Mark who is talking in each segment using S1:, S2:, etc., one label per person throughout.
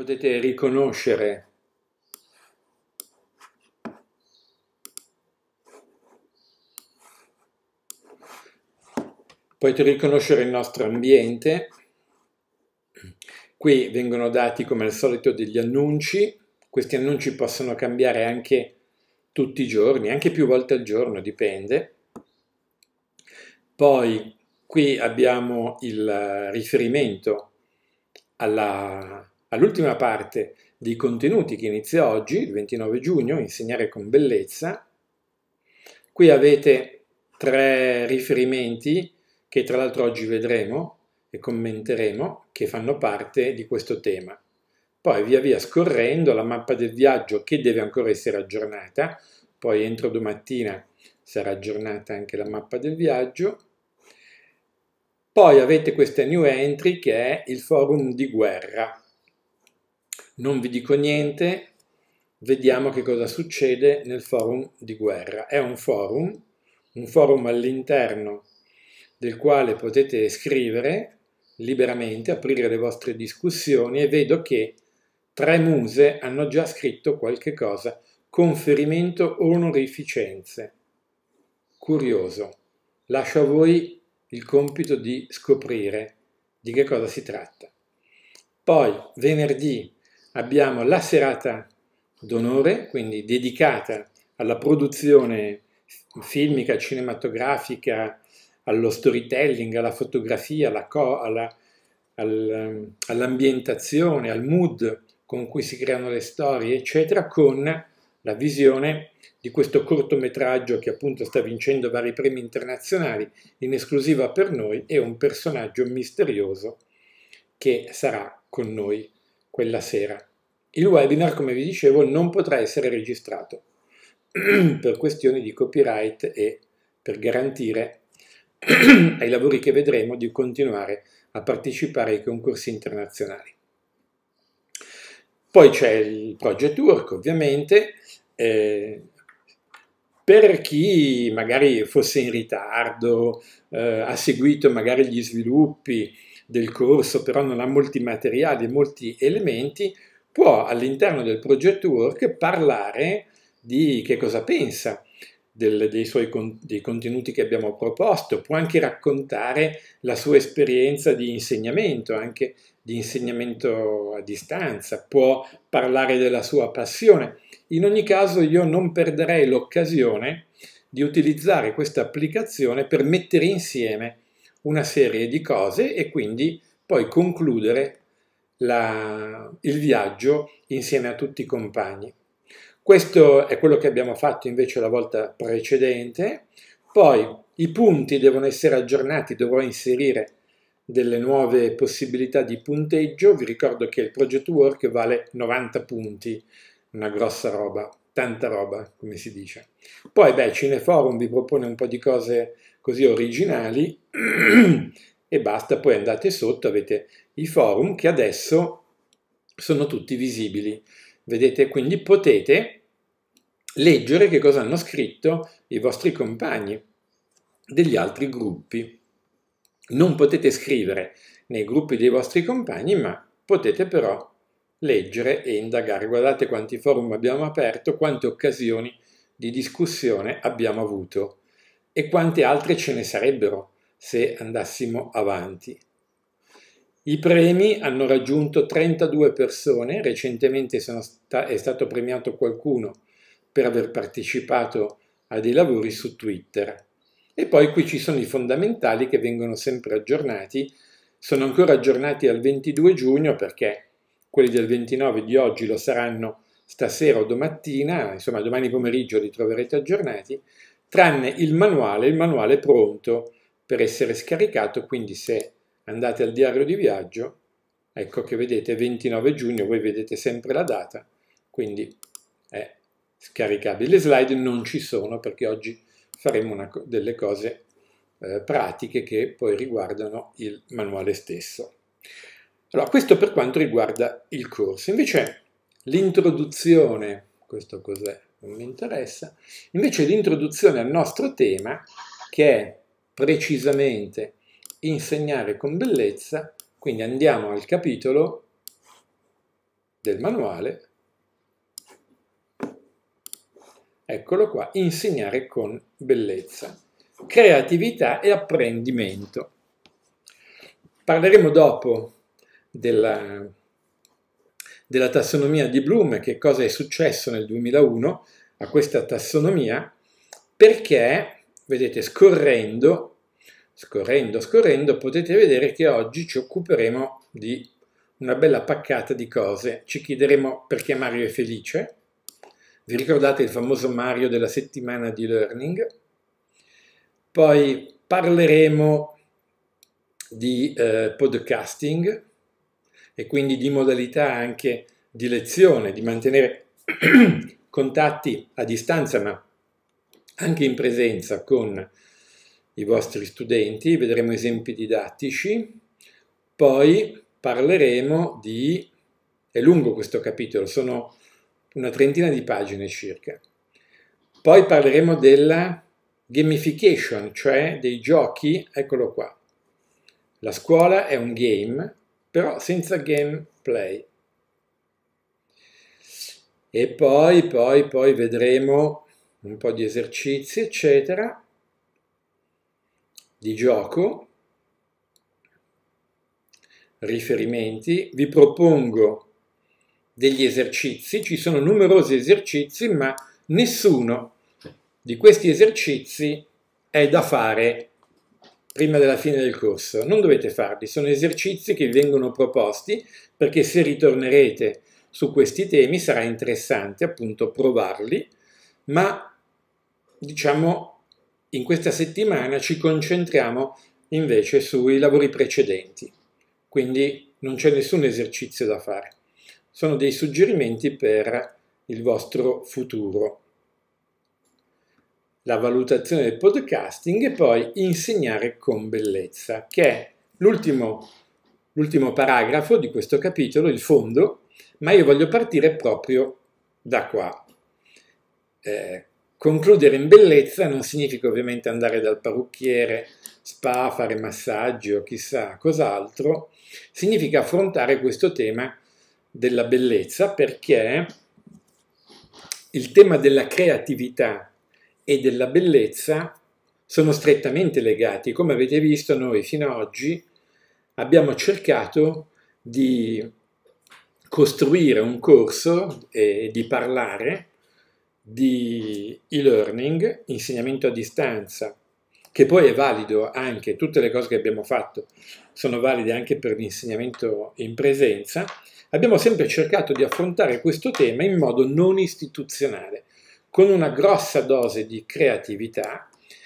S1: potete riconoscere il nostro ambiente. Qui vengono dati come al solito degli annunci. Questi annunci possono cambiare anche tutti i giorni, anche più volte al giorno, dipende. Poi qui abbiamo il riferimento all'ultima parte dei contenuti che inizia oggi, il 29 giugno, Insegnare con bellezza. Qui avete 3 riferimenti che tra l'altro oggi vedremo e commenteremo, che fanno parte di questo tema. Poi via via scorrendo la mappa del viaggio che deve ancora essere aggiornata, poi entro domattina sarà aggiornata anche la mappa del viaggio. Poi avete questa new entry che è il forum di guerra. Non vi dico niente, vediamo che cosa succede nel forum di guerra. È un forum all'interno del quale potete scrivere liberamente, aprire le vostre discussioni, e vedo che 3 muse hanno già scritto qualche cosa. Conferimento onorificenze. Curioso. Lascio a voi il compito di scoprire di che cosa si tratta. Poi venerdì abbiamo la serata d'onore, quindi dedicata alla produzione filmica, cinematografica, allo storytelling, alla fotografia, all'ambientazione, al mood con cui si creano le storie, eccetera, con la visione di questo cortometraggio che appunto sta vincendo vari premi internazionali in esclusiva per noi, e un personaggio misterioso che sarà con noi quella sera. Il webinar, come vi dicevo, non potrà essere registrato per questioni di copyright e per garantire ai lavori che vedremo di continuare a partecipare ai concorsi internazionali. Poi c'è il Project Work, ovviamente. Per chi magari fosse in ritardo, ha seguito magari gli sviluppi del corso, però non ha molti materiali, molti elementi, può all'interno del Project Work parlare di che cosa pensa dei contenuti che abbiamo proposto, può anche raccontare la sua esperienza di insegnamento, anche di insegnamento a distanza, può parlare della sua passione. In ogni caso io non perderei l'occasione di utilizzare questa applicazione per mettere insieme una serie di cose e quindi poi concludere il viaggio insieme a tutti i compagni. Questo è quello che abbiamo fatto invece la volta precedente. Poi i punti devono essere aggiornati, dovrò inserire delle nuove possibilità di punteggio. Vi ricordo che il Project Work vale 90 punti, una grossa roba, tanta roba, come si dice. Poi, Cineforum vi propone un po' di cose così originali e basta, poi andate sotto, avete i forum che adesso sono tutti visibili. Vedete, quindi potete leggere che cosa hanno scritto i vostri compagni degli altri gruppi. Non potete scrivere nei gruppi dei vostri compagni, ma potete però leggere e indagare. Guardate quanti forum abbiamo aperto, quante occasioni di discussione abbiamo avuto e quante altre ce ne sarebbero se andassimo avanti. I premi hanno raggiunto 32 persone, recentemente è stato premiato qualcuno per aver partecipato a dei lavori su Twitter. E poi qui ci sono i fondamentali che vengono sempre aggiornati, sono ancora aggiornati al 22 giugno perché quelli del 29 di oggi lo saranno stasera o domattina, insomma domani pomeriggio li troverete aggiornati, tranne il manuale è pronto per essere scaricato, quindi se andate al diario di viaggio, ecco che vedete 29 giugno, voi vedete sempre la data, quindi è scaricabile. Le slide non ci sono perché oggi faremo delle cose pratiche che poi riguardano il manuale stesso. Allora, questo per quanto riguarda il corso. Invece l'introduzione, questo cos'è? Non mi interessa. Invece l'introduzione al nostro tema, che è precisamente insegnare con bellezza, quindi andiamo al capitolo del manuale, eccolo qua, insegnare con bellezza, creatività e apprendimento. Parleremo dopo della tassonomia di Bloom, che cosa è successo nel 2001 a questa tassonomia, perché, vedete, scorrendo, potete vedere che oggi ci occuperemo di una bella paccata di cose. Ci chiederemo perché Mario è felice. Vi ricordate il famoso Mario della settimana di learning? Poi parleremo di podcasting e quindi di modalità anche di lezione, di mantenere contatti a distanza ma anche in presenza con i vostri studenti. Vedremo esempi didattici. Poi parleremo di... è lungo questo capitolo, sono una trentina di pagine circa. Poi parleremo della gamification, cioè dei giochi, eccolo qua. La scuola è un game, però senza gameplay. E poi vedremo un po' di esercizi, eccetera, di gioco, riferimenti. Vi propongo degli esercizi, ci sono numerosi esercizi, ma nessuno di questi esercizi è da fare prima della fine del corso. Non dovete farli, sono esercizi che vi vengono proposti perché se ritornerete su questi temi sarà interessante appunto provarli, ma diciamo in questa settimana ci concentriamo invece sui lavori precedenti, quindi non c'è nessun esercizio da fare. Sono dei suggerimenti per il vostro futuro. La valutazione del podcasting e poi insegnare con bellezza, che è l'ultimo paragrafo di questo capitolo, il fondo, ma io voglio partire proprio da qua. Concludere in bellezza non significa ovviamente andare dal parrucchiere, spa, fare massaggi o chissà cos'altro, significa affrontare questo tema della bellezza perché il tema della creatività e della bellezza sono strettamente legati. Come avete visto, noi fino ad oggi abbiamo cercato di costruire un corso e di parlare di e-learning, insegnamento a distanza, che poi è valido anche, tutte le cose che abbiamo fatto sono valide anche per l'insegnamento in presenza. Abbiamo sempre cercato di affrontare questo tema in modo non istituzionale, con una grossa dose di creatività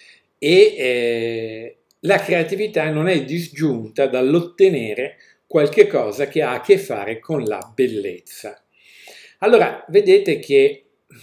S1: e la creatività non è disgiunta dall'ottenere qualche cosa che ha a che fare con la bellezza. Allora, vedete che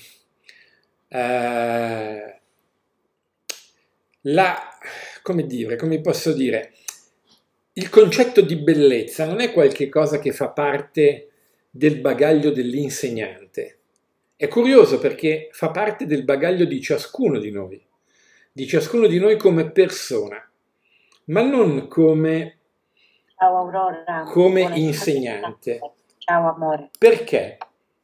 S1: come posso dire, il concetto di bellezza non è qualche cosa che fa parte del bagaglio dell'insegnante. È curioso perché fa parte del bagaglio di ciascuno di noi come persona, ma non come,
S2: Ciao Aurora,
S1: come insegnante.
S2: Ciao amore.
S1: Perché?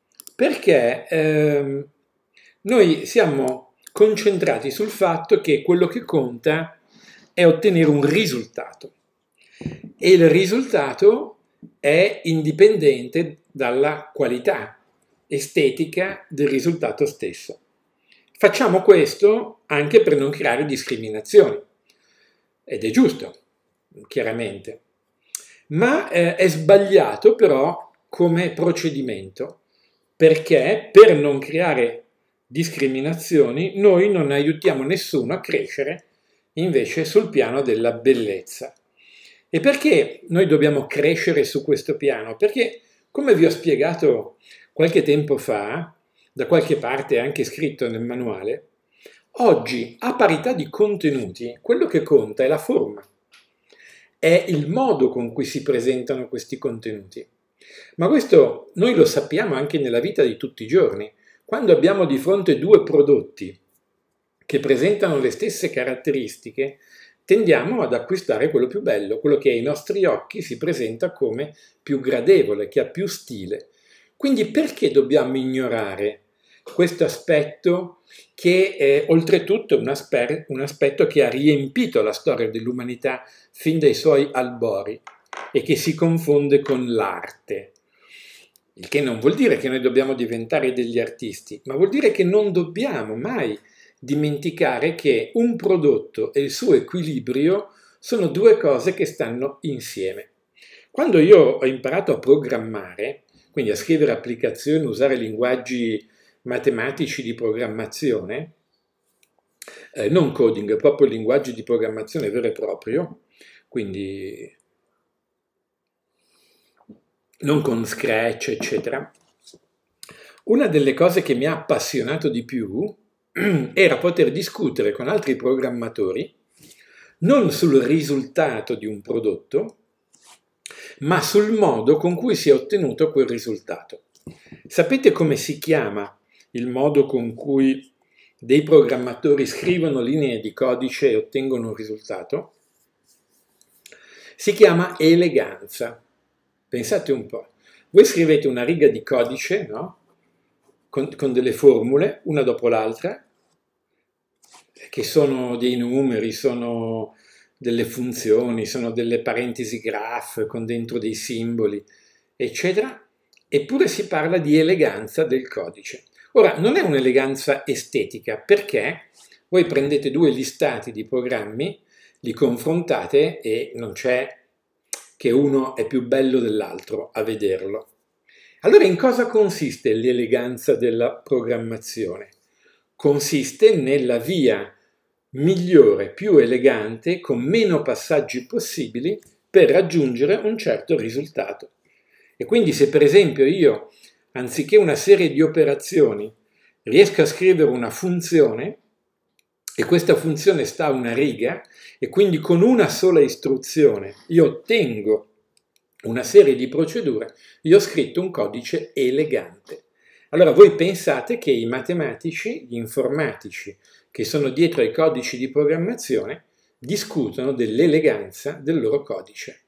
S1: Perché noi siamo concentrati sul fatto che quello che conta è ottenere un risultato e il risultato è indipendente dalla qualità estetica del risultato stesso. Facciamo questo anche per non creare discriminazioni, ed è giusto, chiaramente, ma è sbagliato però come procedimento, perché per non creare discriminazioni noi non aiutiamo nessuno a crescere invece sul piano della bellezza. E perché noi dobbiamo crescere su questo piano? Perché, come vi ho spiegato qualche tempo fa, da qualche parte anche scritto nel manuale, oggi a parità di contenuti quello che conta è la forma, è il modo con cui si presentano questi contenuti. Ma questo noi lo sappiamo anche nella vita di tutti i giorni. Quando abbiamo di fronte due prodotti che presentano le stesse caratteristiche, tendiamo ad acquistare quello più bello, quello che ai nostri occhi si presenta come più gradevole, che ha più stile. Quindi perché dobbiamo ignorare questo aspetto che oltretutto è un aspetto che ha riempito la storia dell'umanità fin dai suoi albori e che si confonde con l'arte? Il che non vuol dire che noi dobbiamo diventare degli artisti, ma vuol dire che non dobbiamo mai dimenticare che un prodotto e il suo equilibrio sono due cose che stanno insieme. Quando io ho imparato a programmare, quindi a scrivere applicazioni, usare linguaggi matematici di programmazione, non coding, proprio linguaggi di programmazione vero e proprio, quindi non con Scratch, eccetera. Una delle cose che mi ha appassionato di più era poter discutere con altri programmatori non sul risultato di un prodotto, ma sul modo con cui si è ottenuto quel risultato. Sapete come si chiama il modo con cui dei programmatori scrivono linee di codice e ottengono un risultato? Si chiama eleganza. Pensate un po', voi scrivete una riga di codice, no? Con delle formule, una dopo l'altra, che sono dei numeri, sono delle funzioni, sono delle parentesi graph con dentro dei simboli, eccetera, eppure si parla di eleganza del codice. Ora, non è un'eleganza estetica, perché voi prendete due listati di programmi, li confrontate e non c'è che uno è più bello dell'altro a vederlo. Allora, in cosa consiste l'eleganza della programmazione? Consiste nella via migliore, più elegante, con meno passaggi possibili per raggiungere un certo risultato. E quindi se per esempio io, anziché una serie di operazioni, riesco a scrivere una funzione e questa funzione sta a una riga e quindi con una sola istruzione io ottengo una serie di procedure, io ho scritto un codice elegante. Allora voi pensate che i matematici, gli informatici che sono dietro ai codici di programmazione discutono dell'eleganza del loro codice.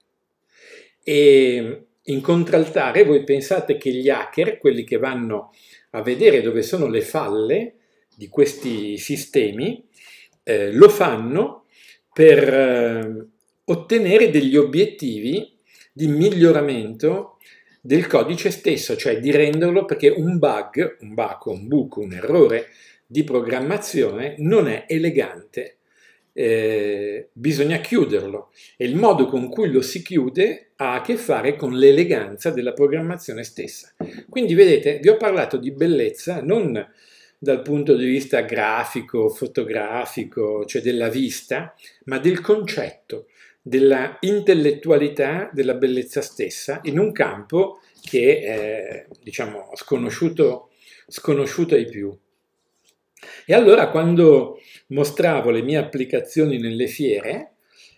S1: E in contraltare voi pensate che gli hacker, quelli che vanno a vedere dove sono le falle di questi sistemi, lo fanno per ottenere degli obiettivi di miglioramento del codice stesso, cioè di renderlo, perché un bug, un buco, un errore di programmazione non è elegante, bisogna chiuderlo e il modo con cui lo si chiude ha a che fare con l'eleganza della programmazione stessa. Quindi vedete, vi ho parlato di bellezza non dal punto di vista grafico, fotografico, cioè della vista, ma del concetto, della intellettualità della bellezza stessa in un campo che è, diciamo, sconosciuto ai più. E allora quando mostravo le mie applicazioni nelle fiere,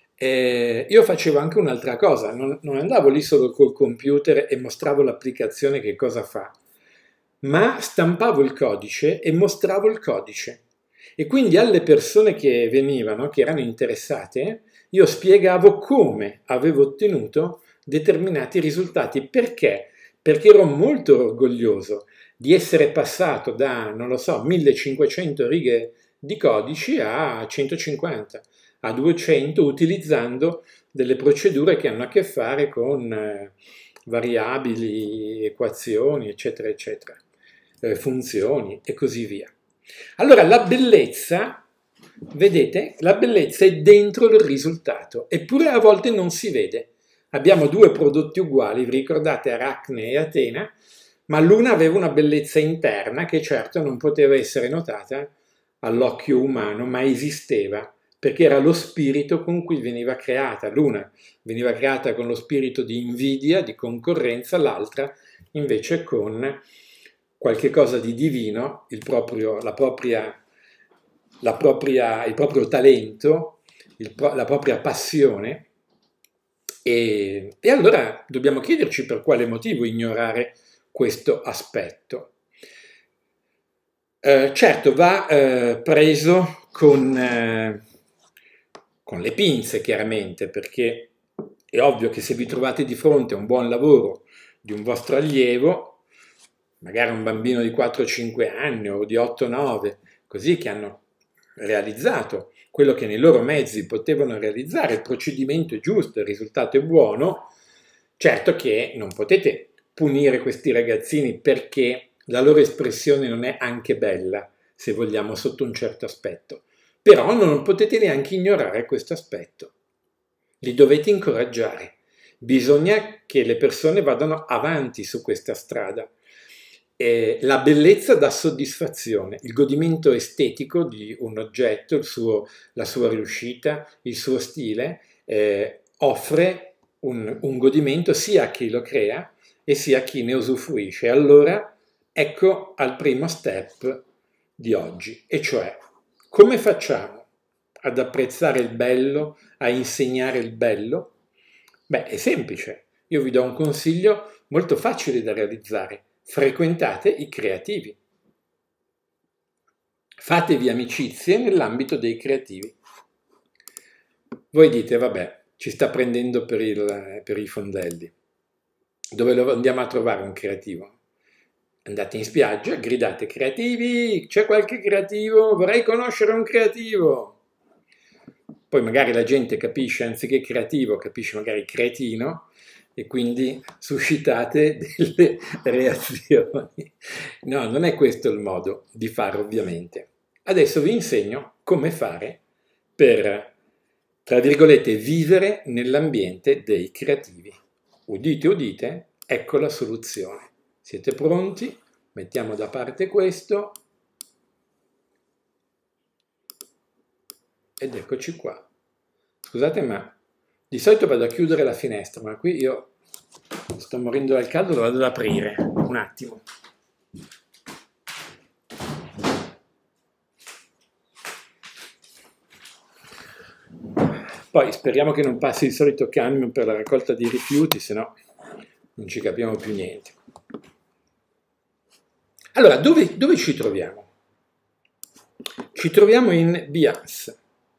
S1: io facevo anche un'altra cosa, non andavo lì solo col computer e mostravo l'applicazione che cosa fa, ma stampavo il codice e mostravo il codice. E quindi alle persone che venivano, che erano interessate, io spiegavo come avevo ottenuto determinati risultati. Perché? Perché ero molto orgoglioso di essere passato da, non lo so, 1500 righe di codici a 150, a 200, utilizzando delle procedure che hanno a che fare con variabili, equazioni, eccetera, eccetera, funzioni e così via. Allora la bellezza, vedete, la bellezza è dentro il risultato, eppure a volte non si vede. Abbiamo due prodotti uguali, vi ricordate Aracne e Atena, ma l'una aveva una bellezza interna che certo non poteva essere notata all'occhio umano, ma esisteva, perché era lo spirito con cui veniva creata. L'una veniva creata con lo spirito di invidia, di concorrenza, l'altra invece con qualche cosa di divino, il proprio talento, la propria passione. E allora dobbiamo chiederci per quale motivo ignorare questo aspetto. Certo, va preso con le pinze, chiaramente, perché è ovvio che se vi trovate di fronte a un buon lavoro di un vostro allievo, magari un bambino di 4-5 anni o di 8-9, così che hanno realizzato quello che nei loro mezzi potevano realizzare, il procedimento è giusto, il risultato è buono, certo che non potete punire questi ragazzini perché la loro espressione non è anche bella, se vogliamo, sotto un certo aspetto. Però non potete neanche ignorare questo aspetto. Li dovete incoraggiare. Bisogna che le persone vadano avanti su questa strada. La bellezza dà soddisfazione, il godimento estetico di un oggetto, la sua riuscita, il suo stile, offre un godimento sia a chi lo crea e sia a chi ne usufruisce. Allora, ecco al primo step di oggi, e cioè come facciamo ad apprezzare il bello, a insegnare il bello? Beh, è semplice. Io vi do un consiglio molto facile da realizzare. Frequentate i creativi. Fatevi amicizie nell'ambito dei creativi. Voi dite, vabbè, ci sta prendendo per i fondelli. Dove lo andiamo a trovare un creativo? Andate in spiaggia, gridate creativi, c'è qualche creativo? Vorrei conoscere un creativo. Poi magari la gente capisce, anziché creativo, capisce magari cretino, e quindi suscitate delle reazioni. No, non è questo il modo di fare, ovviamente. Adesso vi insegno come fare per, tra virgolette, vivere nell'ambiente dei creativi. Udite, udite, ecco la soluzione. Siete pronti? Mettiamo da parte questo. Ed eccoci qua. Scusate, ma di solito vado a chiudere la finestra, ma qui io sto morendo dal caldo, lo vado ad aprire. Un attimo. Poi speriamo che non passi il solito camion per la raccolta di rifiuti, se no non ci capiamo più niente. Allora, dove ci troviamo? Ci troviamo in Behance.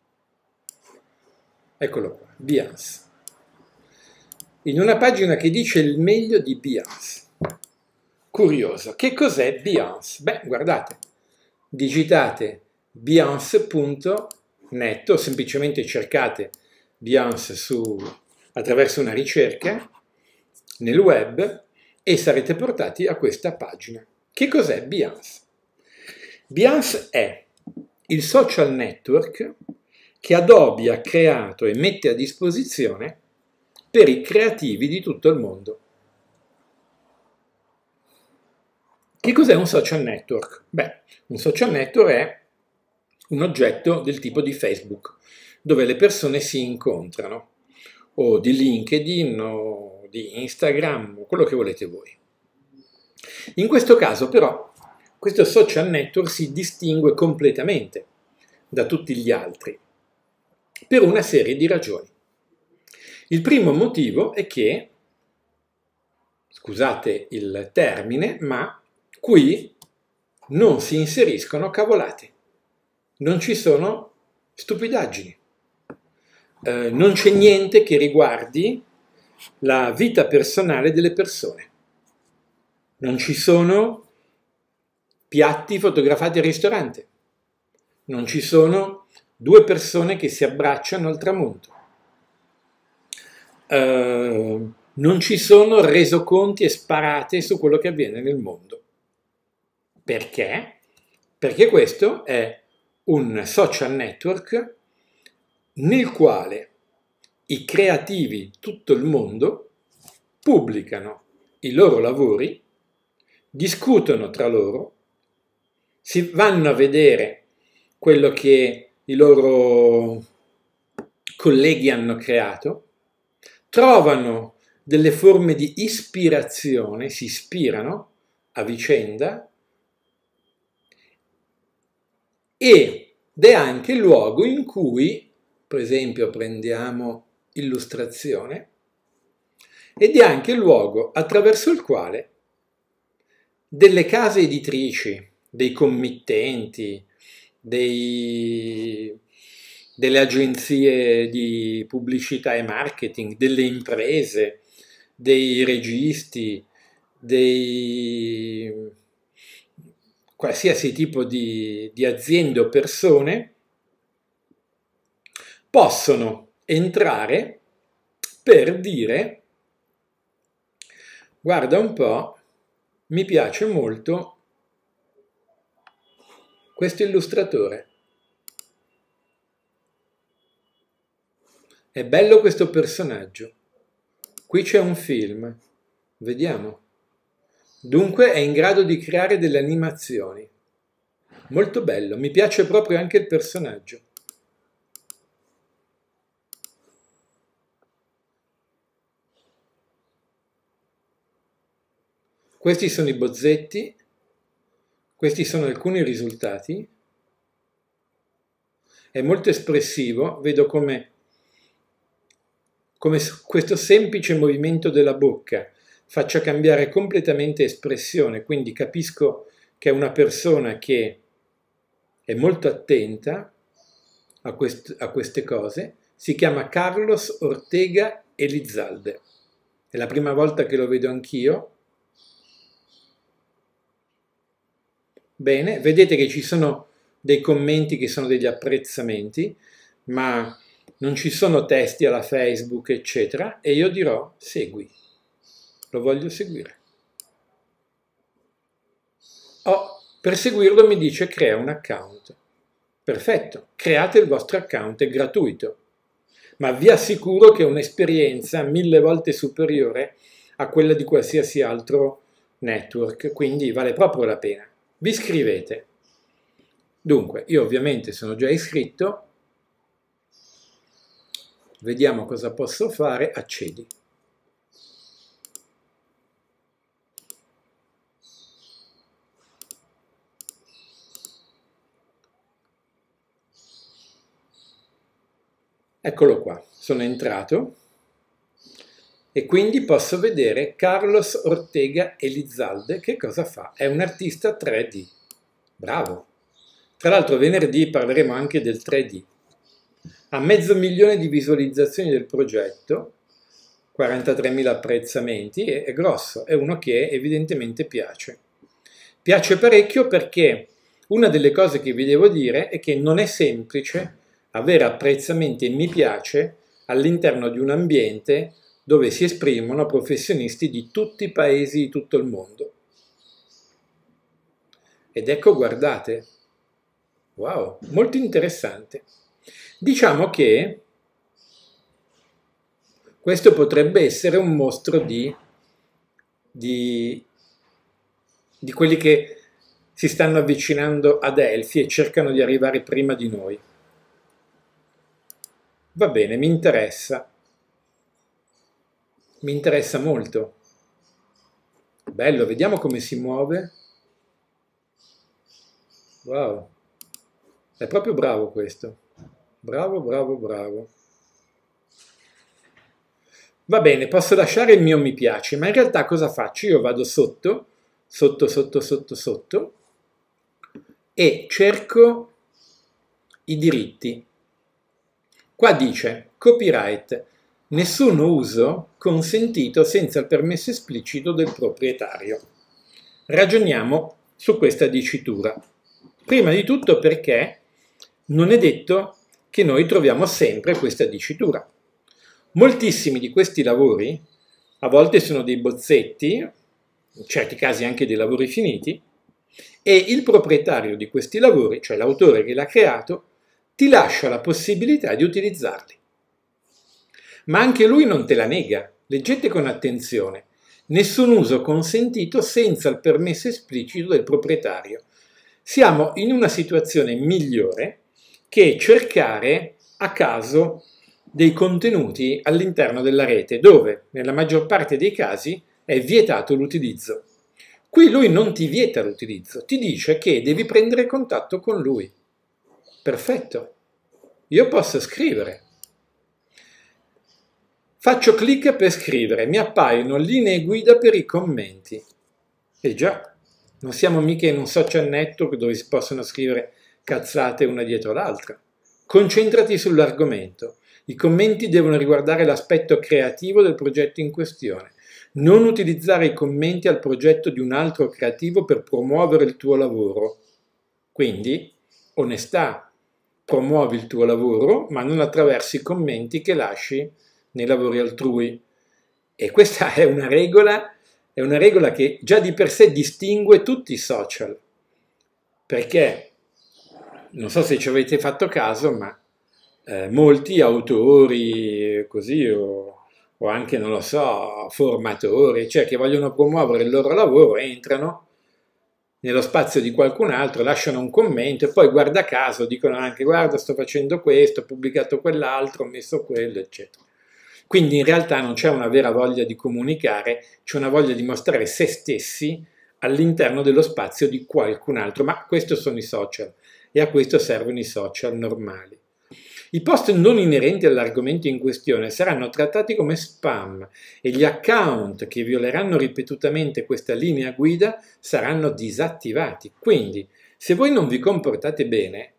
S1: Eccolo qua, Behance. In una pagina che dice il meglio di Behance. Curioso, che cos'è Behance? Beh, guardate, digitate behance.net o semplicemente cercate Behance attraverso una ricerca nel web e sarete portati a questa pagina. Che cos'è Behance? Behance è il social network che Adobe ha creato e mette a disposizione per i creativi di tutto il mondo. Che cos'è un social network? Beh, un social network è un oggetto del tipo di Facebook, dove le persone si incontrano, o di LinkedIn, o di Instagram, o quello che volete voi. In questo caso, però, questo social network si distingue completamente da tutti gli altri, per una serie di ragioni. Il primo motivo è che, scusate il termine, ma qui non si inseriscono cavolate, non ci sono stupidaggini, non c'è niente che riguardi la vita personale delle persone, non ci sono piatti fotografati al ristorante, non ci sono due persone che si abbracciano al tramonto, non ci sono resoconti e sparate su quello che avviene nel mondo. Perché? Perché questo è un social network nel quale i creativi di tutto il mondo pubblicano i loro lavori, discutono tra loro, si vanno a vedere quello che i loro colleghi hanno creato, trovano delle forme di ispirazione, si ispirano a vicenda, ed è anche il luogo in cui, per esempio, prendiamo illustrazione, ed è anche il luogo attraverso il quale delle case editrici, dei committenti, delle agenzie di pubblicità e marketing, delle imprese, dei registi, qualsiasi tipo di aziende o persone possono entrare per dire: guarda un po', mi piace molto questo illustratore, è bello questo personaggio, qui c'è un film, vediamo. Dunque è in grado di creare delle animazioni. Molto bello, mi piace proprio anche il personaggio. Questi sono i bozzetti, questi sono alcuni risultati. È molto espressivo, vedo come questo semplice movimento della bocca faccia cambiare completamente espressione, quindi capisco che è una persona che è molto attenta a queste cose. Si chiama Carlos Ortega Elizalde. È la prima volta che lo vedo anch'io. Bene, vedete che ci sono dei commenti che sono degli apprezzamenti, ma non ci sono testi alla Facebook, eccetera, e io dirò segui. Lo voglio seguire. Per seguirlo mi dice crea un account. Perfetto, create il vostro account, è gratuito, ma vi assicuro che è un'esperienza 1000 volte superiore a quella di qualsiasi altro network, quindi vale proprio la pena. Vi iscrivete. Dunque, io ovviamente sono già iscritto, vediamo cosa posso fare, accedi. Eccolo qua, sono entrato e quindi posso vedere Carlos Ortega Elizalde che cosa fa. È un artista 3D. Bravo! Tra l'altro venerdì parleremo anche del 3D. Ha 500.000 di visualizzazioni del progetto, 43.000 apprezzamenti, è grosso, è uno che evidentemente piace. Piace parecchio perché una delle cose che vi devo dire è che non è semplice avere apprezzamenti e mi piace all'interno di un ambiente dove si esprimono professionisti di tutti i paesi di tutto il mondo. Ed ecco, guardate, wow, molto interessante. Diciamo che questo potrebbe essere un mostro di quelli che si stanno avvicinando ad Elfi e cercano di arrivare prima di noi. Va bene, mi interessa molto. Bello, vediamo come si muove. Wow, è proprio bravo questo. Bravo, bravo, bravo. Va bene, posso lasciare il mio mi piace, ma in realtà cosa faccio? Io vado sotto, sotto, e cerco i diritti. Qua dice copyright, nessun uso consentito senza il permesso esplicito del proprietario. Ragioniamo su questa dicitura. Prima di tutto perché non è detto che noi troviamo sempre questa dicitura. Moltissimi di questi lavori, a volte sono dei bozzetti, in certi casi anche dei lavori finiti, e il proprietario di questi lavori, cioè l'autore che l'ha creato, ti lascia la possibilità di utilizzarli. Ma anche lui non te la nega. Leggete con attenzione. Nessun uso consentito senza il permesso esplicito del proprietario. Siamo in una situazione migliore che cercare a caso dei contenuti all'interno della rete, dove nella maggior parte dei casi è vietato l'utilizzo. Qui lui non ti vieta l'utilizzo, ti dice che devi prendere contatto con lui. Perfetto, io posso scrivere. Faccio clic per scrivere, mi appaiono linee guida per i commenti. E già, non siamo mica in un social network dove si possono scrivere cazzate una dietro l'altra. Concentrati sull'argomento. I commenti devono riguardare l'aspetto creativo del progetto in questione. Non utilizzare i commenti al progetto di un altro creativo per promuovere il tuo lavoro. Quindi, onestà, promuovi il tuo lavoro, ma non attraverso i commenti che lasci nei lavori altrui. E questa è una regola che già di per sé distingue tutti i social, perché non so se ci avete fatto caso, ma molti autori così o anche, non lo so, formatori, cioè che vogliono promuovere il loro lavoro, entrano nello spazio di qualcun altro, lasciano un commento e poi guarda caso dicono anche guarda sto facendo questo, ho pubblicato quell'altro, ho messo quello, eccetera. Quindi in realtà non c'è una vera voglia di comunicare, c'è una voglia di mostrare se stessi all'interno dello spazio di qualcun altro, ma questo sono i social e a questo servono i social normali. I post non inerenti all'argomento in questione saranno trattati come spam e gli account che violeranno ripetutamente questa linea guida saranno disattivati. Quindi, se voi non vi comportate bene,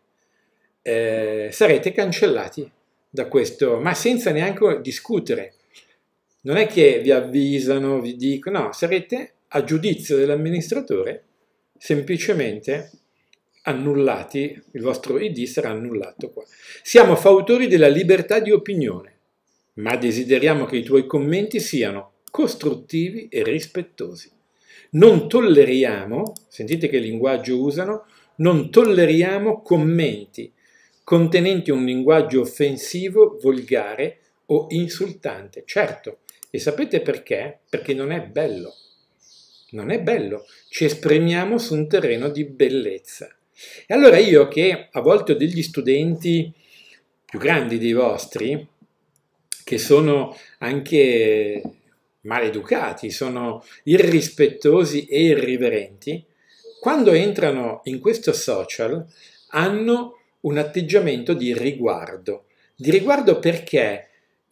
S1: sarete cancellati da questo, ma senza neanche discutere. Non è che vi avvisano, vi dicono, no, sarete a giudizio dell'amministratore semplicemente annullati, il vostro ID sarà annullato qua. Siamo fautori della libertà di opinione, ma desideriamo che i tuoi commenti siano costruttivi e rispettosi. Non tolleriamo, sentite che linguaggio usano, non tolleriamo commenti contenenti un linguaggio offensivo, volgare o insultante. Certo, e sapete perché? Perché non è bello. Non è bello, ci esprimiamo su un terreno di bellezza. E allora io che a volte ho degli studenti più grandi dei vostri, che sono anche maleducati, sono irrispettosi e irriverenti, quando entrano in questo social hanno un atteggiamento di riguardo. Di riguardo perché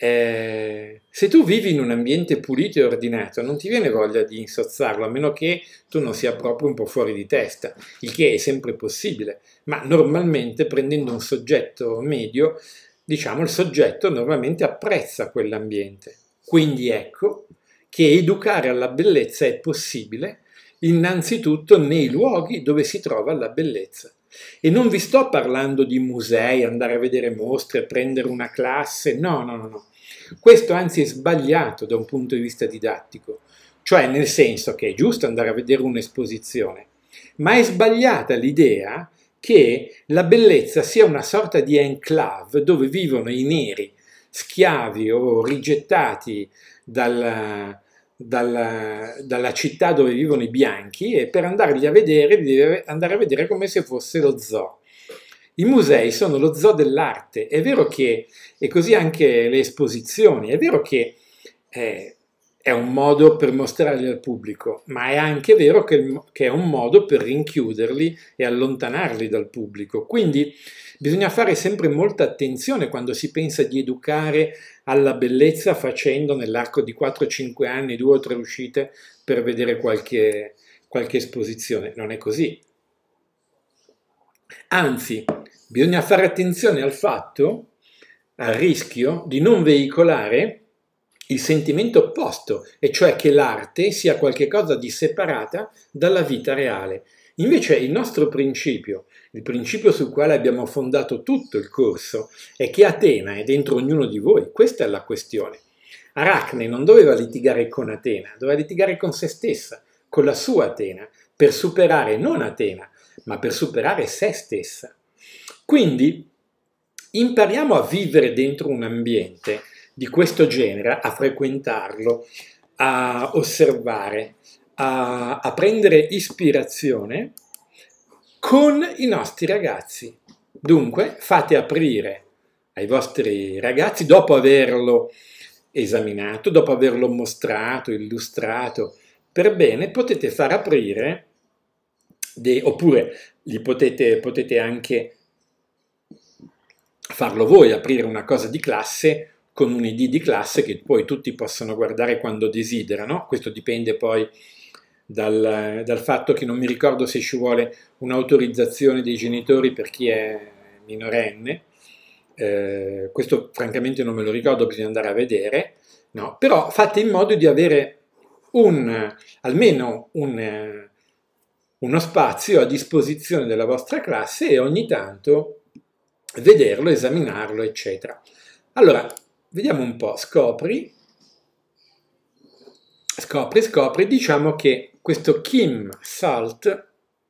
S1: se tu vivi in un ambiente pulito e ordinato non ti viene voglia di insozzarlo, a meno che tu non sia proprio un po' fuori di testa, il che è sempre possibile, ma normalmente prendendo un soggetto medio, diciamo il soggetto normalmente apprezza quell'ambiente. Quindi ecco che educare alla bellezza è possibile innanzitutto nei luoghi dove si trova la bellezza. E non vi sto parlando di musei, andare a vedere mostre, prendere una classe, no. Questo anzi è sbagliato da un punto di vista didattico, cioè nel senso che è giusto andare a vedere un'esposizione, ma è sbagliata l'idea che la bellezza sia una sorta di enclave dove vivono i neri, schiavi o rigettati dalla città dove vivono i bianchi e per andarli a vedere deve andare a vedere come se fosse lo zoo. I musei sono lo zoo dell'arte, è vero che, e così anche le esposizioni, è vero che è un modo per mostrarli al pubblico, ma è anche vero che è un modo per rinchiuderli e allontanarli dal pubblico. Quindi bisogna fare sempre molta attenzione quando si pensa di educare alla bellezza facendo nell'arco di 4-5 anni 2 o 3 uscite per vedere qualche esposizione. Non è così. Anzi, bisogna fare attenzione al rischio di non veicolare il sentimento opposto, e cioè che l'arte sia qualcosa di separata dalla vita reale. Invece il nostro principio, il principio sul quale abbiamo fondato tutto il corso, è che Atena è dentro ognuno di voi. Questa è la questione. Aracne non doveva litigare con Atena, doveva litigare con se stessa, con la sua Atena, per superare non Atena, ma per superare se stessa. Quindi impariamo a vivere dentro un ambiente di questo genere, a frequentarlo, a osservare, a prendere ispirazione con i nostri ragazzi. Dunque fate aprire ai vostri ragazzi, dopo averlo esaminato, dopo averlo mostrato, illustrato per bene, potete far aprire, oppure li potete anche farlo voi, aprire una cosa di classe con un ID di classe che poi tutti possono guardare quando desiderano. Questo dipende poi dal fatto che non mi ricordo se ci vuole un'autorizzazione dei genitori per chi è minorenne. Questo francamente non me lo ricordo, bisogna andare a vedere. No, però fate in modo di avere almeno uno spazio a disposizione della vostra classe e ogni tanto vederlo, esaminarlo, eccetera. Allora, vediamo un po', scopri, diciamo che questo Kim Salt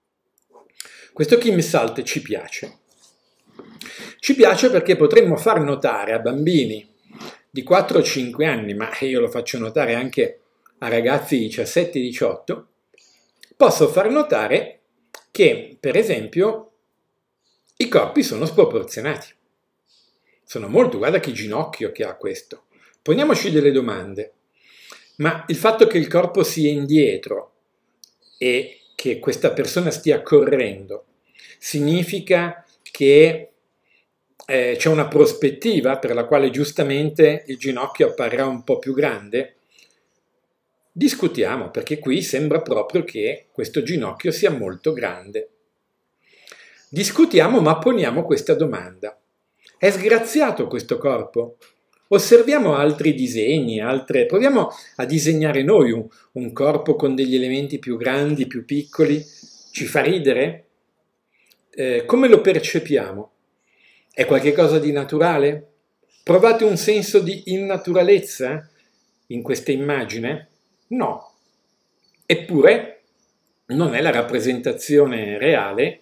S1: ci piace. Ci piace perché potremmo far notare a bambini di 4-5 anni, ma io lo faccio notare anche a ragazzi di 17-18, posso far notare che, per esempio, i corpi sono sproporzionati. Sono molto, guarda che ginocchio che ha questo. Poniamoci delle domande. Ma il fatto che il corpo sia indietro e che questa persona stia correndo significa che c'è una prospettiva per la quale giustamente il ginocchio apparrà un po' più grande? Discutiamo, perché qui sembra proprio che questo ginocchio sia molto grande. Discutiamo, ma poniamo questa domanda. È sgraziato questo corpo? Osserviamo altri disegni, proviamo a disegnare noi un corpo con degli elementi più grandi, più piccoli. Ci fa ridere? Come lo percepiamo? È qualcosa di naturale? Provate un senso di innaturalezza in questa immagine? No. Eppure non è la rappresentazione reale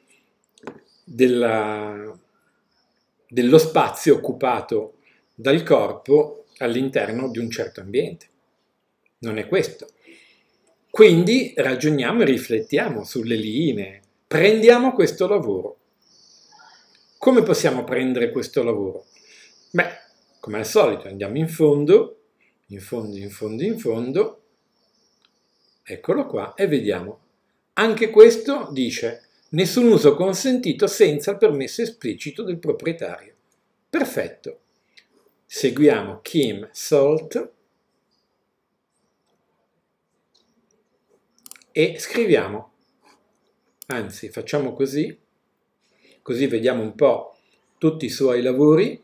S1: dello spazio occupato dal corpo all'interno di un certo ambiente. Non è questo. Quindi ragioniamo e riflettiamo sulle linee, prendiamo questo lavoro. Come possiamo prendere questo lavoro? Beh, come al solito andiamo in fondo, eccolo qua, e vediamo. Anche questo dice: nessun uso consentito senza il permesso esplicito del proprietario. Perfetto. Seguiamo Kim Salt e scriviamo, anzi facciamo così vediamo un po' tutti i suoi lavori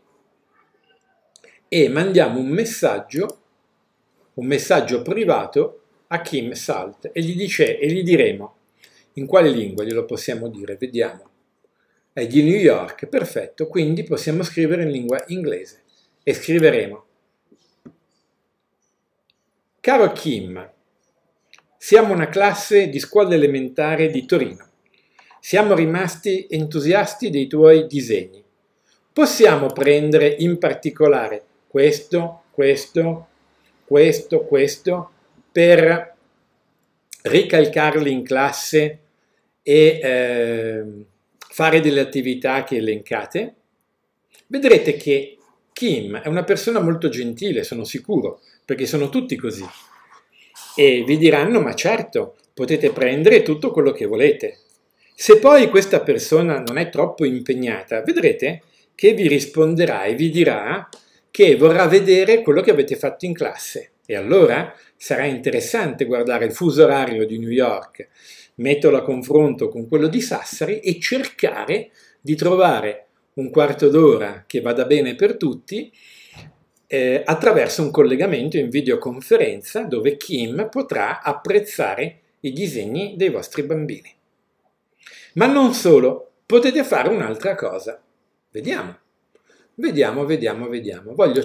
S1: e mandiamo un messaggio privato a Kim Salt e gli diremo in quale lingua glielo possiamo dire, vediamo. È di New York, perfetto, quindi possiamo scrivere in lingua inglese e scriveremo: caro Kim, siamo una classe di scuola elementare di Torino. Siamo rimasti entusiasti dei tuoi disegni. Possiamo prendere in particolare questo, per ricalcarli in classe e fare delle attività che elencate? Vedrete che Kim è una persona molto gentile, sono sicuro, perché sono tutti così. E vi diranno: ma certo, potete prendere tutto quello che volete. Se poi questa persona non è troppo impegnata, vedrete che vi risponderà e vi dirà che vorrà vedere quello che avete fatto in classe. E allora sarà interessante guardare il fuso orario di New York, metterlo a confronto con quello di Sassari e cercare di trovare un quarto d'ora che vada bene per tutti attraverso un collegamento in videoconferenza dove Kim potrà apprezzare i disegni dei vostri bambini. Ma non solo, potete fare un'altra cosa. Vediamo. Voglio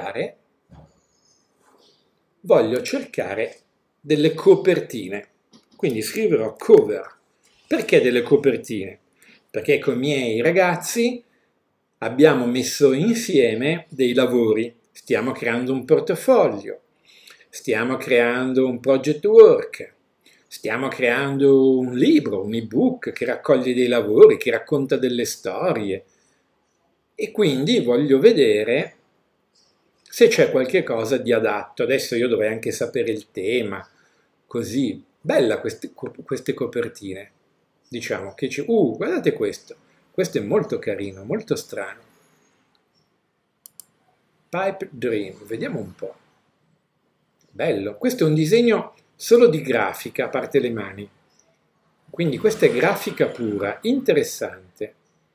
S1: cercare delle copertine. Quindi scriverò cover. Perché delle copertine? Perché con i miei ragazzi abbiamo messo insieme dei lavori. Stiamo creando un portafoglio, stiamo creando un project work, stiamo creando un libro, un ebook che raccoglie dei lavori, che racconta delle storie. E quindi voglio vedere se c'è qualche cosa di adatto. Adesso io dovrei anche sapere il tema, così. Bella queste copertine. Diciamo che c'è... guardate questo. Questo è molto carino, molto strano. Pipe Dream, vediamo un po'. Bello. Questo è un disegno solo di grafica, a parte le mani. Quindi questa è grafica pura, interessante.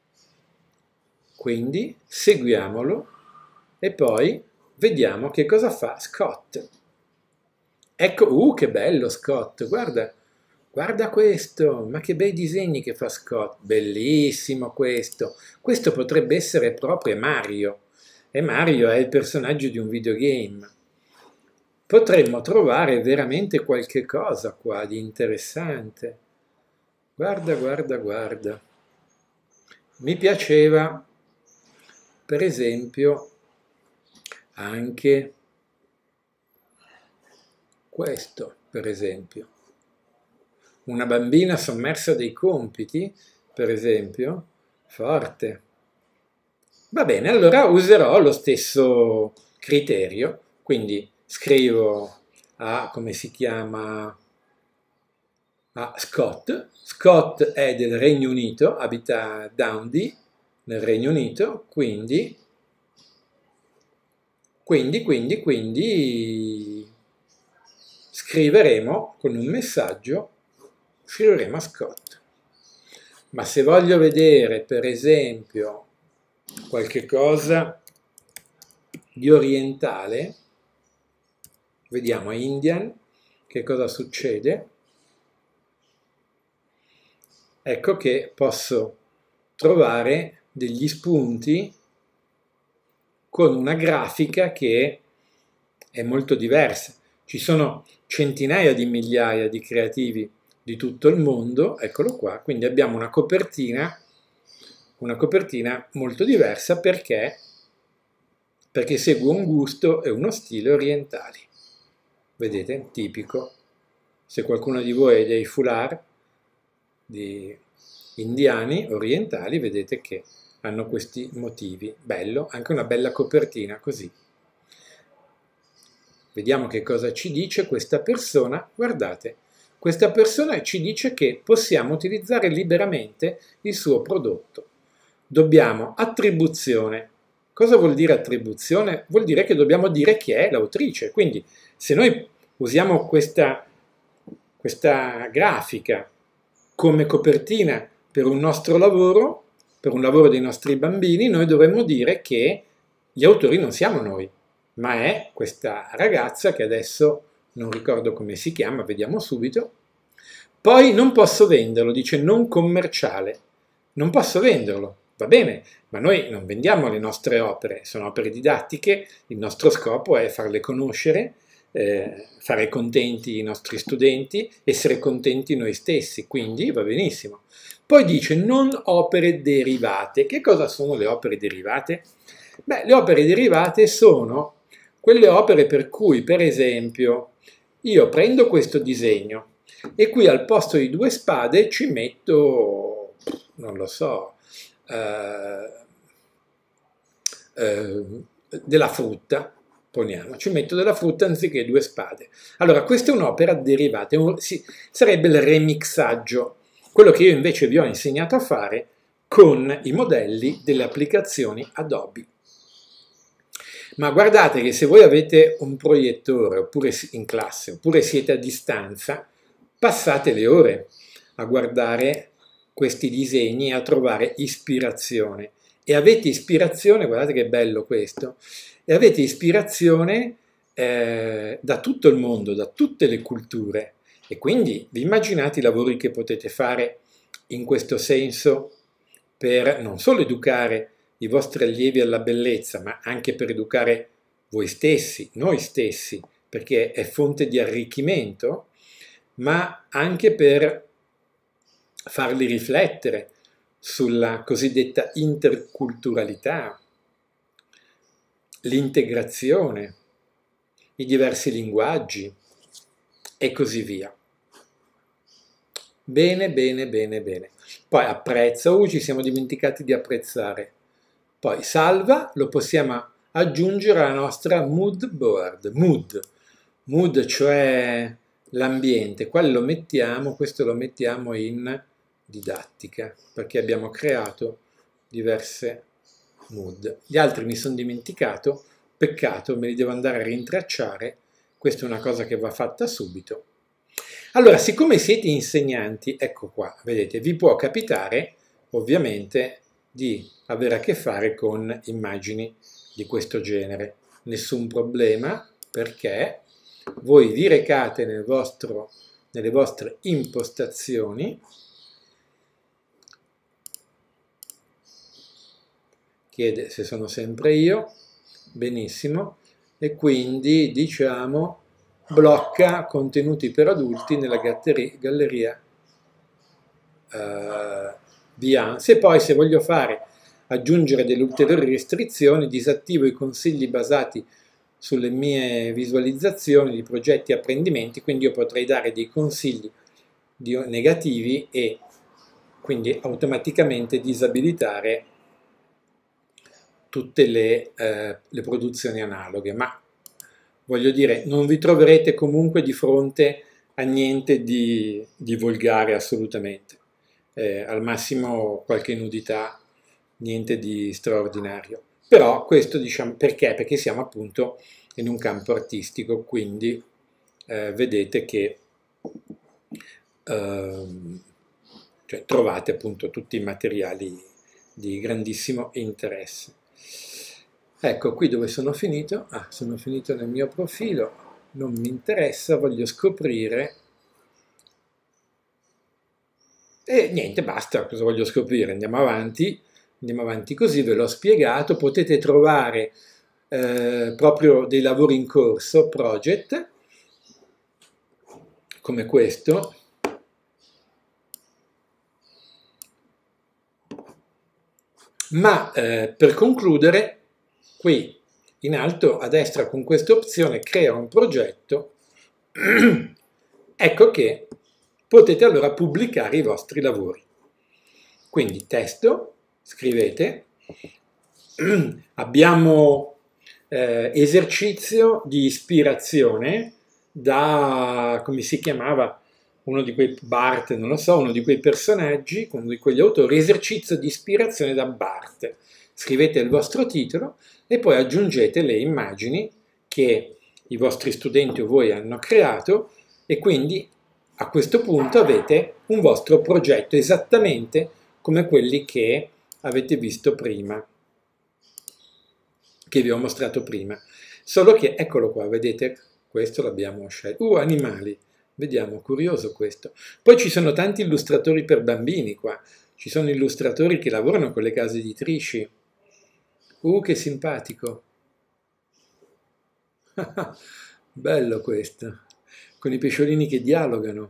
S1: Quindi seguiamolo e poi vediamo che cosa fa Scott. Ecco, che bello Scott, guarda, guarda questo, ma che bei disegni che fa Scott, bellissimo questo. Questo potrebbe essere proprio Mario, e Mario è il personaggio di un videogame. Potremmo trovare veramente qualche cosa qua di interessante. Guarda, guarda, guarda. Mi piaceva, per esempio, anche questo, per esempio. Una bambina sommersa dai compiti, per esempio, forte. Va bene, allora userò lo stesso criterio, quindi scrivo a, come si chiama, a Scott. Scott è del Regno Unito, abita a Dundee, nel Regno Unito, quindi scriveremo con un messaggio, scriveremo a Scott. Ma se voglio vedere, per esempio, qualche cosa di orientale, vediamo a Indian che cosa succede. Ecco che posso trovare degli spunti con una grafica che è molto diversa. Ci sono centinaia di migliaia di creativi di tutto il mondo, eccolo qua, quindi abbiamo una copertina molto diversa perché segue un gusto e uno stile orientali. Vedete? Tipico. Se qualcuno di voi ha dei foulard di indiani orientali, vedete che hanno questi motivi. Bello, anche una bella copertina così. Vediamo che cosa ci dice questa persona. Guardate, questa persona ci dice che possiamo utilizzare liberamente il suo prodotto. Dobbiamo attribuzione. Cosa vuol dire attribuzione? Vuol dire che dobbiamo dire chi è l'autrice. Quindi se noi usiamo questa grafica come copertina per un nostro lavoro, per un lavoro dei nostri bambini, noi dovremmo dire che gli autori non siamo noi, ma è questa ragazza che adesso non ricordo come si chiama, vediamo subito. Poi non posso venderlo, dice non commerciale. Non posso venderlo, va bene, ma noi non vendiamo le nostre opere, sono opere didattiche, il nostro scopo è farle conoscere, fare contenti i nostri studenti, essere contenti noi stessi, quindi va benissimo. Poi dice non opere derivate. Che cosa sono le opere derivate? Beh, le opere derivate sono quelle opere per cui, per esempio, io prendo questo disegno e qui al posto di due spade ci metto, non lo so, della frutta, poniamo, ci metto della frutta anziché due spade. Allora, questa è un'opera derivata, sarebbe il remixaggio, quello che io invece vi ho insegnato a fare con i modelli delle applicazioni Adobe. Ma guardate che se voi avete un proiettore, oppure in classe, oppure siete a distanza, passate le ore a guardare questi disegni e a trovare ispirazione. E avete ispirazione, guardate che bello questo, e avete ispirazione da tutto il mondo, da tutte le culture. E quindi vi immaginate i lavori che potete fare in questo senso per non solo educare i vostri allievi alla bellezza, ma anche per educare voi stessi, noi stessi, perché è fonte di arricchimento, ma anche per farli riflettere sulla cosiddetta interculturalità, l'integrazione, i diversi linguaggi e così via. Bene, bene, bene, bene. Poi apprezza, ci siamo dimenticati di apprezzare. Poi salva, lo possiamo aggiungere alla nostra mood board. Mood cioè l'ambiente. Qua lo mettiamo, questo lo mettiamo in didattica, perché abbiamo creato diverse mood. Gli altri mi sono dimenticato, peccato, me li devo andare a rintracciare. Questa è una cosa che va fatta subito. Allora, siccome siete insegnanti, ecco qua, vedete, vi può capitare ovviamente di avere a che fare con immagini di questo genere. Nessun problema, perché voi vi recate nelle vostre impostazioni, chiede se sono sempre io, benissimo, e quindi diciamo blocca contenuti per adulti nella galleria Behance. E poi se voglio aggiungere delle ulteriori restrizioni, disattivo i consigli basati sulle mie visualizzazioni di progetti e apprendimenti, quindi io potrei dare dei consigli negativi e quindi automaticamente disabilitare tutte le produzioni analoghe, ma voglio dire, non vi troverete comunque di fronte a niente di volgare assolutamente, al massimo qualche nudità, niente di straordinario. Però questo diciamo perché? Perché siamo appunto in un campo artistico, quindi vedete che cioè, trovate appunto tutti i materiali di grandissimo interesse. Ecco qui dove sono finito. Ah, sono finito nel mio profilo, non mi interessa, voglio scoprire. E niente, basta, cosa voglio scoprire? Andiamo avanti così, ve l'ho spiegato, potete trovare proprio dei lavori in corso, project, come questo. Ma per concludere, qui in alto a destra con questa opzione crea un progetto, ecco che potete allora pubblicare i vostri lavori. Quindi testo, scrivete, abbiamo esercizio di ispirazione da, come si chiamava, uno di quei Barth, non lo so, uno di quei personaggi, uno di quegli autori, esercizio di ispirazione da Barth. Scrivete il vostro titolo e poi aggiungete le immagini che i vostri studenti o voi hanno creato e quindi a questo punto avete un vostro progetto esattamente come quelli che avete visto prima, che vi ho mostrato prima. Solo che, eccolo qua, vedete, questo l'abbiamo scelto. Animali. Vediamo, curioso questo. Poi ci sono tanti illustratori per bambini qua. Ci sono illustratori che lavorano con le case editrici. Che simpatico. Bello questo. Con i pesciolini che dialogano.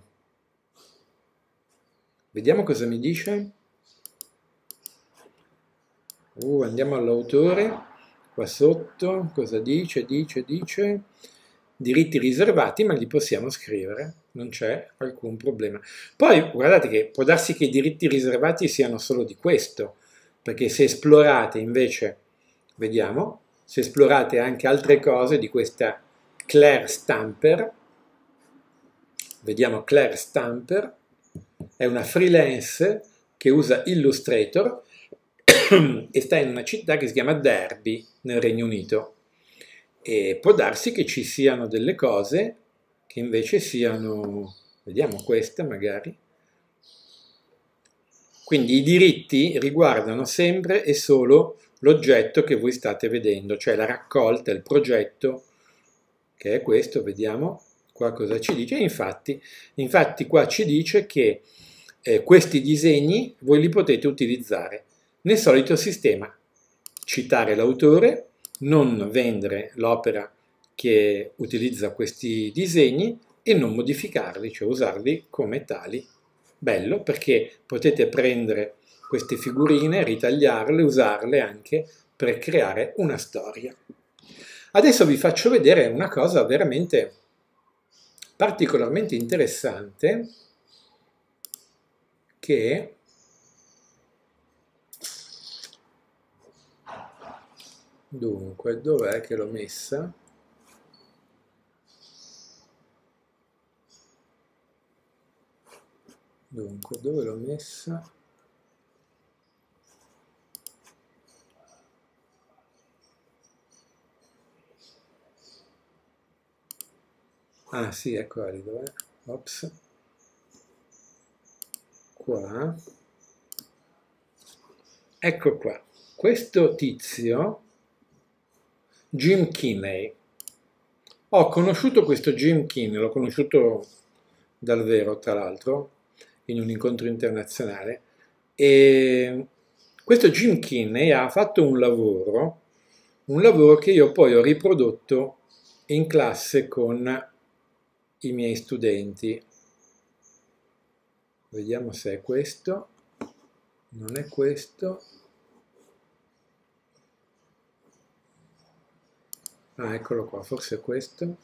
S1: Vediamo cosa mi dice. Andiamo all'autore. Qua sotto, cosa dice? Dice. Diritti riservati, ma li possiamo scrivere, non c'è alcun problema. Poi guardate che può darsi che i diritti riservati siano solo di questo, perché se esplorate invece, vediamo, se esplorate anche altre cose di questa Claire Stamper, vediamo Claire Stamper, è una freelance che usa Illustrator e sta in una città che si chiama Derby, nel Regno Unito. E può darsi che ci siano delle cose che invece siano, vediamo questa magari. Quindi i diritti riguardano sempre e solo l'oggetto che voi state vedendo, cioè la raccolta, il progetto, che è questo, vediamo qua cosa ci dice. Infatti qua ci dice che questi disegni voi li potete utilizzare nel solito sistema, citare l'autore, non vendere l'opera che utilizza questi disegni e non modificarli, cioè usarli come tali. Bello, perché potete prendere queste figurine, ritagliarle, usarle anche per creare una storia. Adesso vi faccio vedere una cosa veramente particolarmente interessante che dunque, dov'è che l'ho messa? Dunque, dove l'ho messa? Ah sì, eccola lì, dov'è? Ops. Qua. Ecco qua. Questo tizio, Jim Kinney, Ho conosciuto questo Jim Keane, l'ho conosciuto dal vero, tra l'altro, in un incontro internazionale, e questo Jim Keane ha fatto un lavoro che io poi ho riprodotto in classe con i miei studenti. Vediamo se è questo. Non è questo. Ah, eccolo qua, forse è questo.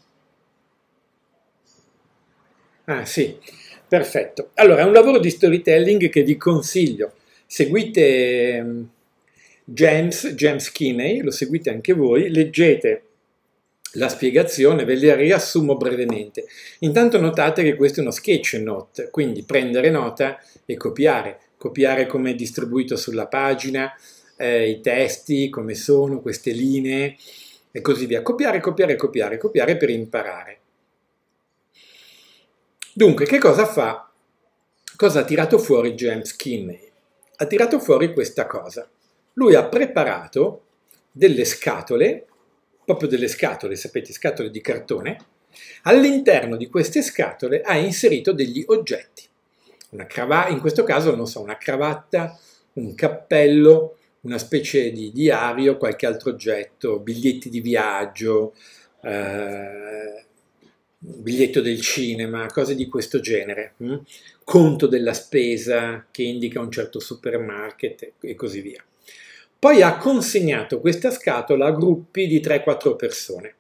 S1: Ah, sì, perfetto. Allora, è un lavoro di storytelling che vi consiglio. Seguite James Kinney, lo seguite anche voi, leggete la spiegazione, ve la riassumo brevemente. Intanto notate che questo è uno sketch note, quindi prendere nota e copiare. Copiare come è distribuito sulla pagina, i testi, come sono, queste linee e così via. Copiare, copiare, copiare, copiare per imparare. Dunque, che cosa fa? Cosa ha tirato fuori James Kinney? Ha tirato fuori questa cosa. Lui ha preparato delle scatole, proprio delle scatole, sapete, scatole di cartone. All'interno di queste scatole ha inserito degli oggetti. Una cravatta, in questo caso, non so, una cravatta, un cappello, una specie di diario, qualche altro oggetto, biglietti di viaggio, biglietto del cinema, cose di questo genere, conto della spesa che indica un certo supermarket e così via. Poi ha consegnato questa scatola a gruppi di 3-4 persone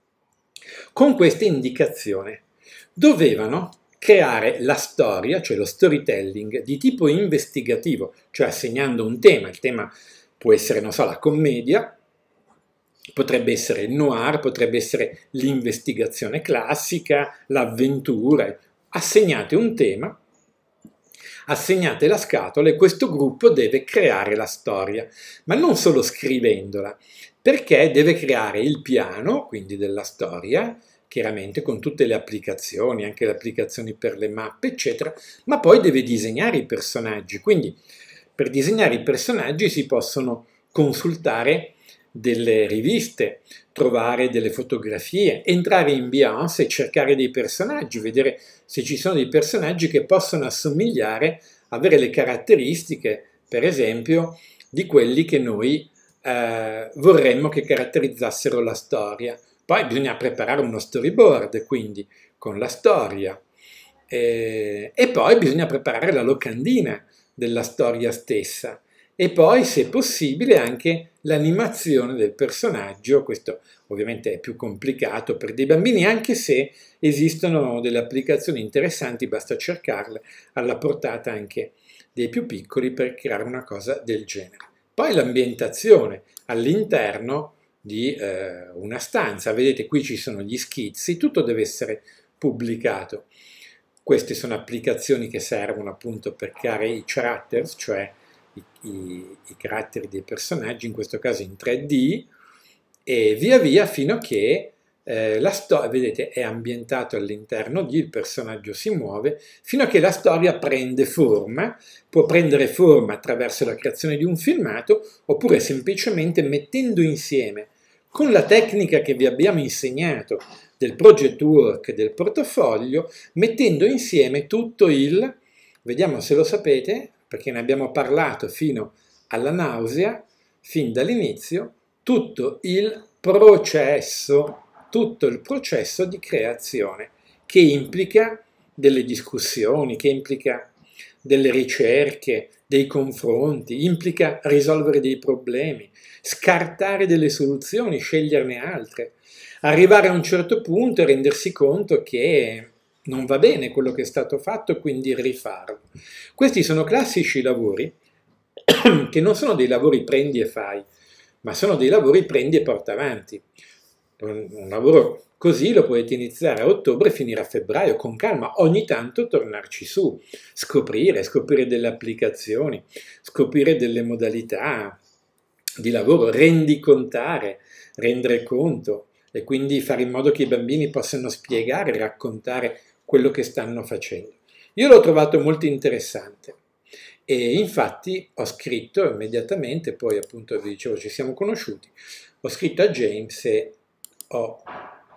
S1: con questa indicazione. Dovevano creare la storia, cioè lo storytelling, di tipo investigativo, cioè assegnando un tema. Il tema può essere, non so, la commedia, potrebbe essere il noir, potrebbe essere l'investigazione classica, l'avventura. Assegnate un tema, assegnate la scatola e questo gruppo deve creare la storia, ma non solo scrivendola, perché deve creare il piano, quindi della storia, chiaramente con tutte le applicazioni, anche le applicazioni per le mappe, eccetera, ma poi deve disegnare i personaggi. Quindi per disegnare i personaggi si possono consultare delle riviste, trovare delle fotografie, entrare in Behance e cercare dei personaggi, vedere se ci sono dei personaggi che possono assomigliare, avere le caratteristiche, per esempio, di quelli che noi vorremmo che caratterizzassero la storia. Poi bisogna preparare uno storyboard, quindi con la storia, e poi bisogna preparare la locandina della storia stessa. E poi, se possibile, anche l'animazione del personaggio. Questo ovviamente è più complicato per dei bambini, anche se esistono delle applicazioni interessanti, basta cercarle, alla portata anche dei più piccoli per creare una cosa del genere. Poi l'ambientazione all'interno di una stanza. Vedete, qui ci sono gli schizzi, tutto deve essere pubblicato. Queste sono applicazioni che servono appunto per creare i characters, cioè i caratteri dei personaggi, in questo caso in 3D, e via via fino a che la storia, vedete, è ambientato all'interno di, il personaggio si muove, fino a che la storia prende forma, può prendere forma attraverso la creazione di un filmato, oppure semplicemente mettendo insieme, con la tecnica che vi abbiamo insegnato del project work, del portafoglio, mettendo insieme tutto il, vediamo se lo sapete, perché ne abbiamo parlato fino alla nausea, fin dall'inizio, tutto il processo di creazione, che implica delle discussioni, che implica delle ricerche, dei confronti, implica risolvere dei problemi, scartare delle soluzioni, sceglierne altre, arrivare a un certo punto e rendersi conto che non va bene quello che è stato fatto, quindi rifarlo. Questi sono classici lavori che non sono dei lavori prendi e fai, ma sono dei lavori prendi e porta avanti. Un lavoro così lo potete iniziare a ottobre e finire a febbraio, con calma, ogni tanto tornarci su, scoprire delle applicazioni, scoprire delle modalità di lavoro, rendicontare, rendere conto e quindi fare in modo che i bambini possano spiegare, raccontare quello che stanno facendo. Io l'ho trovato molto interessante e infatti ho scritto immediatamente, poi appunto vi dicevo ci siamo conosciuti, ho scritto a James e ho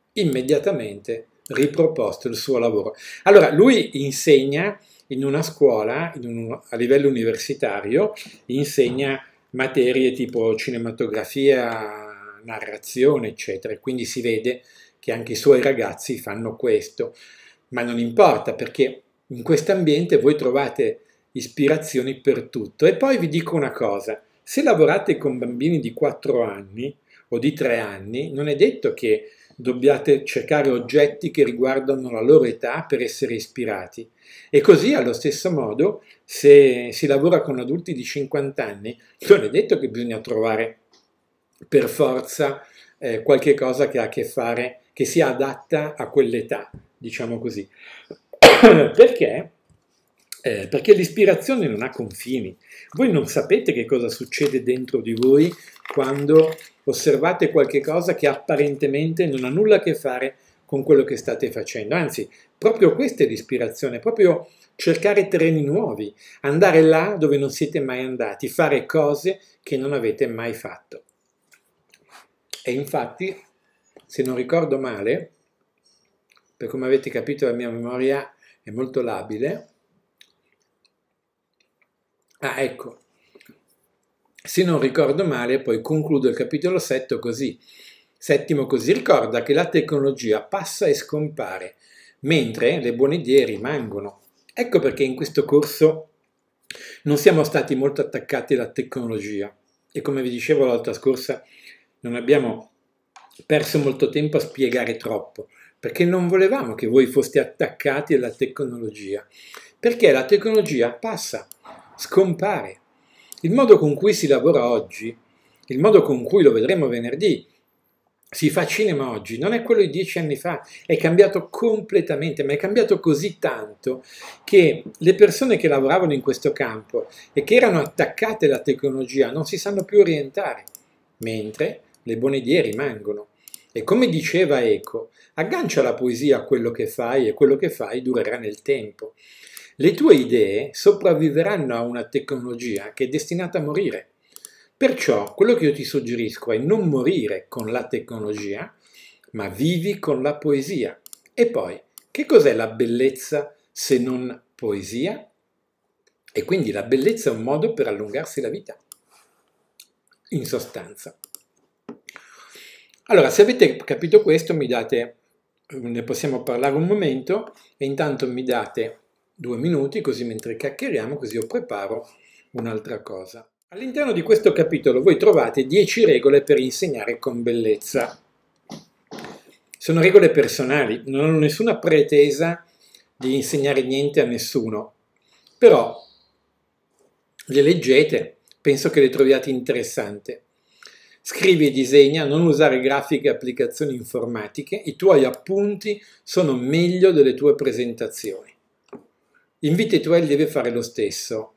S1: immediatamente riproposto il suo lavoro. Allora, lui insegna in una scuola, a livello universitario, insegna materie tipo cinematografia, narrazione, eccetera, e quindi si vede che anche i suoi ragazzi fanno questo, ma non importa perché in questo ambiente voi trovate ispirazioni per tutto. E poi vi dico una cosa, se lavorate con bambini di 4 anni o di 3 anni, non è detto che dobbiate cercare oggetti che riguardano la loro età per essere ispirati. E così, allo stesso modo, se si lavora con adulti di 50 anni, non è detto che bisogna trovare per forza qualche cosa che ha a che fare, che sia adatta a quell'età, diciamo così. Perché? Perché l'ispirazione non ha confini. Voi non sapete che cosa succede dentro di voi quando osservate qualche cosa che apparentemente non ha nulla a che fare con quello che state facendo. Anzi, proprio questa è l'ispirazione, proprio cercare terreni nuovi, andare là dove non siete mai andati, fare cose che non avete mai fatto. E infatti, se non ricordo male, per come avete capito la mia memoria è molto labile. Ah, ecco, se non ricordo male, poi concludo il capitolo 7 così. Settimo così, ricorda che la tecnologia passa e scompare, mentre le buone idee rimangono. Ecco perché in questo corso non siamo stati molto attaccati alla tecnologia e come vi dicevo la volta scorsa non abbiamo perso molto tempo a spiegare troppo, perché non volevamo che voi foste attaccati alla tecnologia, perché la tecnologia passa, scompare. Il modo con cui si lavora oggi, il modo con cui lo vedremo venerdì, si fa cinema oggi, non è quello di 10 anni fa, è cambiato completamente, ma è cambiato così tanto che le persone che lavoravano in questo campo e che erano attaccate alla tecnologia non si sanno più orientare, mentre le buone idee rimangono. E come diceva Eco, aggancia la poesia a quello che fai e quello che fai durerà nel tempo. Le tue idee sopravviveranno a una tecnologia che è destinata a morire. Perciò quello che io ti suggerisco è non morire con la tecnologia, ma vivi con la poesia. E poi, che cos'è la bellezza se non poesia? E quindi la bellezza è un modo per allungarsi la vita, in sostanza. Allora, se avete capito questo, ne possiamo parlare un momento e intanto mi date 2 minuti, così mentre chiacchieriamo, così io preparo un'altra cosa. All'interno di questo capitolo voi trovate 10 regole per insegnare con bellezza. Sono regole personali, non ho nessuna pretesa di insegnare niente a nessuno, però le leggete, penso che le troviate interessanti. Scrivi e disegna, non usare grafiche e applicazioni informatiche, i tuoi appunti sono meglio delle tue presentazioni. Invita i tuoi allievi a fare lo stesso.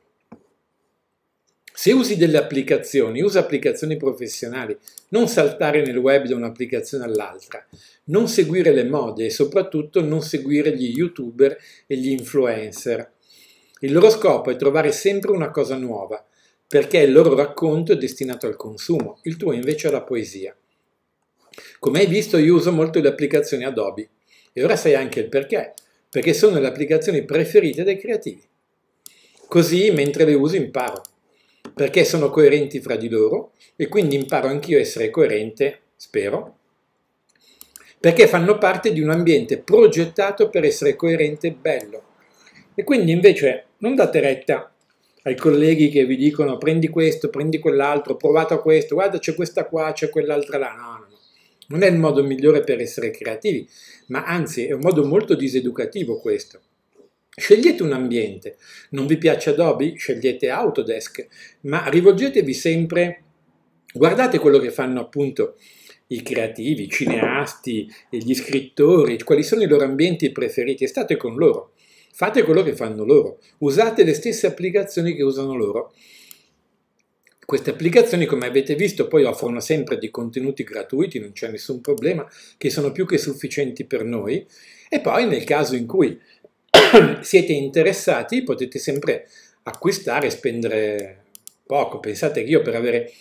S1: Se usi delle applicazioni, usa applicazioni professionali, non saltare nel web da un'applicazione all'altra, non seguire le mode e soprattutto non seguire gli youtuber e gli influencer. Il loro scopo è trovare sempre una cosa nuova, perché il loro racconto è destinato al consumo, il tuo invece alla poesia. Come hai visto io uso molto le applicazioni Adobe e ora sai anche il perché sono le applicazioni preferite dai creativi. Così mentre le uso imparo, perché sono coerenti fra di loro e quindi imparo anch'io a essere coerente, spero, perché fanno parte di un ambiente progettato per essere coerente e bello. E quindi invece non date retta ai colleghi che vi dicono prendi questo, prendi quell'altro, provato a questo, guarda c'è questa qua, c'è quell'altra là. No. Non è il modo migliore per essere creativi, ma anzi è un modo molto diseducativo questo. Scegliete un ambiente, non vi piace Adobe? Scegliete Autodesk, ma rivolgetevi sempre, guardate quello che fanno appunto i creativi, i cineasti, gli scrittori, quali sono i loro ambienti preferiti e state con loro. Fate quello che fanno loro, usate le stesse applicazioni che usano loro. Queste applicazioni, come avete visto, poi offrono sempre dei contenuti gratuiti, non c'è nessun problema, che sono più che sufficienti per noi. E poi nel caso in cui siete interessati potete sempre acquistare e spendere poco. Pensate che io per avere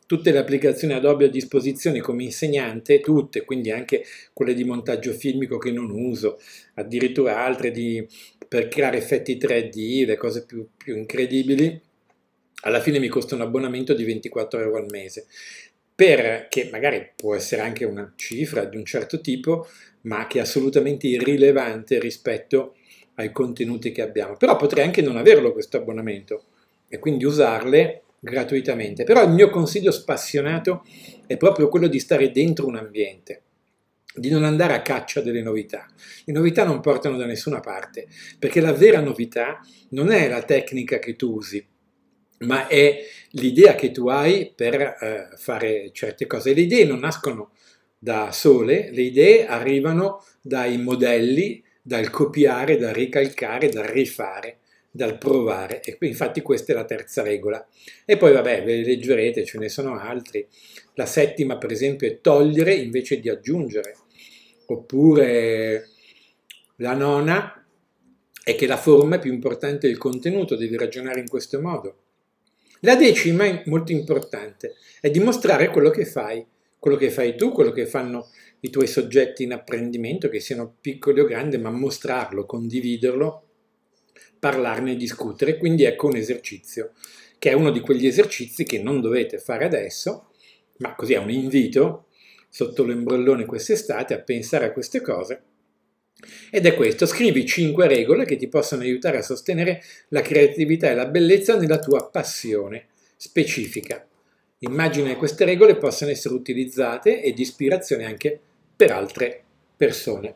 S1: tutte le applicazioni Adobe a disposizione come insegnante, tutte, quindi anche quelle di montaggio filmico che non uso, addirittura altre per creare effetti 3D, le cose più incredibili, alla fine mi costa un abbonamento di 24 euro al mese, che magari può essere anche una cifra di un certo tipo, ma che è assolutamente irrilevante rispetto ai contenuti che abbiamo. Però potrei anche non averlo questo abbonamento e quindi usarle gratuitamente. Però il mio consiglio spassionato è proprio quello di stare dentro un ambiente, di non andare a caccia delle novità. Le novità non portano da nessuna parte, perché la vera novità non è la tecnica che tu usi, ma è l'idea che tu hai per fare certe cose. Le idee non nascono da sole, le idee arrivano dai modelli, dal copiare, dal ricalcare, dal rifare, dal provare. E infatti questa è la terza regola. E poi vabbè, ve le leggerete, ce ne sono altri. La settima, per esempio, è togliere invece di aggiungere. Oppure la nona è che la forma è più importante del contenuto, devi ragionare in questo modo. La decima è molto importante, è dimostrare quello che fai tu, quello che fanno i tuoi soggetti in apprendimento, che siano piccoli o grandi, ma mostrarlo, condividerlo, parlarne e discutere. Quindi ecco un esercizio, che è uno di quegli esercizi che non dovete fare adesso, ma così è un invito sotto l'ombrellone quest'estate a pensare a queste cose. Ed è questo: scrivi 5 regole che ti possono aiutare a sostenere la creatività e la bellezza nella tua passione specifica. Immagina che queste regole possano essere utilizzate e di ispirazione anche per altre persone.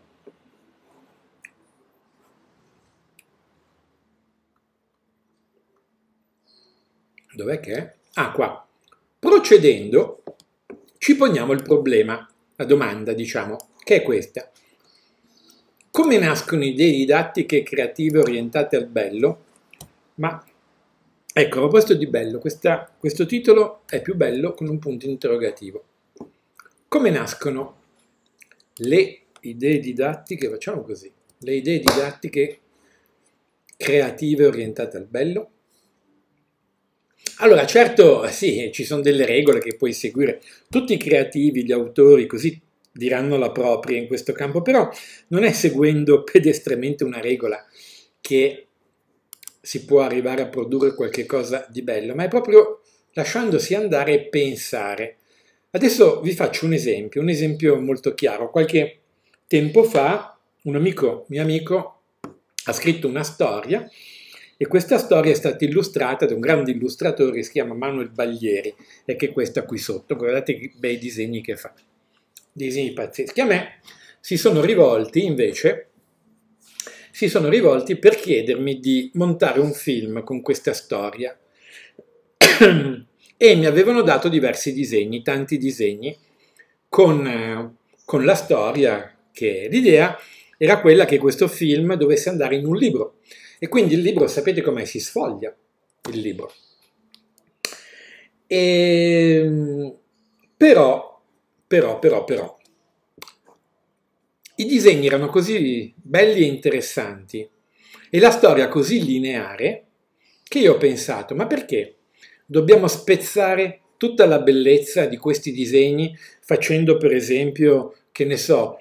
S1: Dov'è che è? Ah, qua. Procedendo, ci poniamo il problema, la domanda, diciamo, che è questa. Come nascono idee didattiche e creative orientate al bello? Ma ecco, a proposito di bello, questo titolo è più bello con un punto interrogativo. Come nascono le idee didattiche, facciamo così, le idee didattiche creative orientate al bello? Allora, certo, sì, ci sono delle regole che puoi seguire. Tutti i creativi, gli autori, così diranno la propria in questo campo, però non è seguendo pedestramente una regola che si può arrivare a produrre qualche cosa di bello, ma è proprio lasciandosi andare e pensare. Adesso vi faccio un esempio molto chiaro. Qualche tempo fa un mio amico ha scritto una storia e questa storia è stata illustrata da un grande illustratore che si chiama Manuel Baglieri, e che è questa qui sotto. Guardate che bei disegni che fa. Disegni pazzeschi. A me si sono rivolti per chiedermi di montare un film con questa storia e mi avevano dato diversi disegni, tanti disegni con la storia, che l'idea era quella che questo film dovesse andare in un libro. E quindi il libro, sapete com'è? Si sfoglia il libro. Però, i disegni erano così belli e interessanti e la storia così lineare che io ho pensato, ma perché dobbiamo spezzare tutta la bellezza di questi disegni facendo, per esempio, che ne so,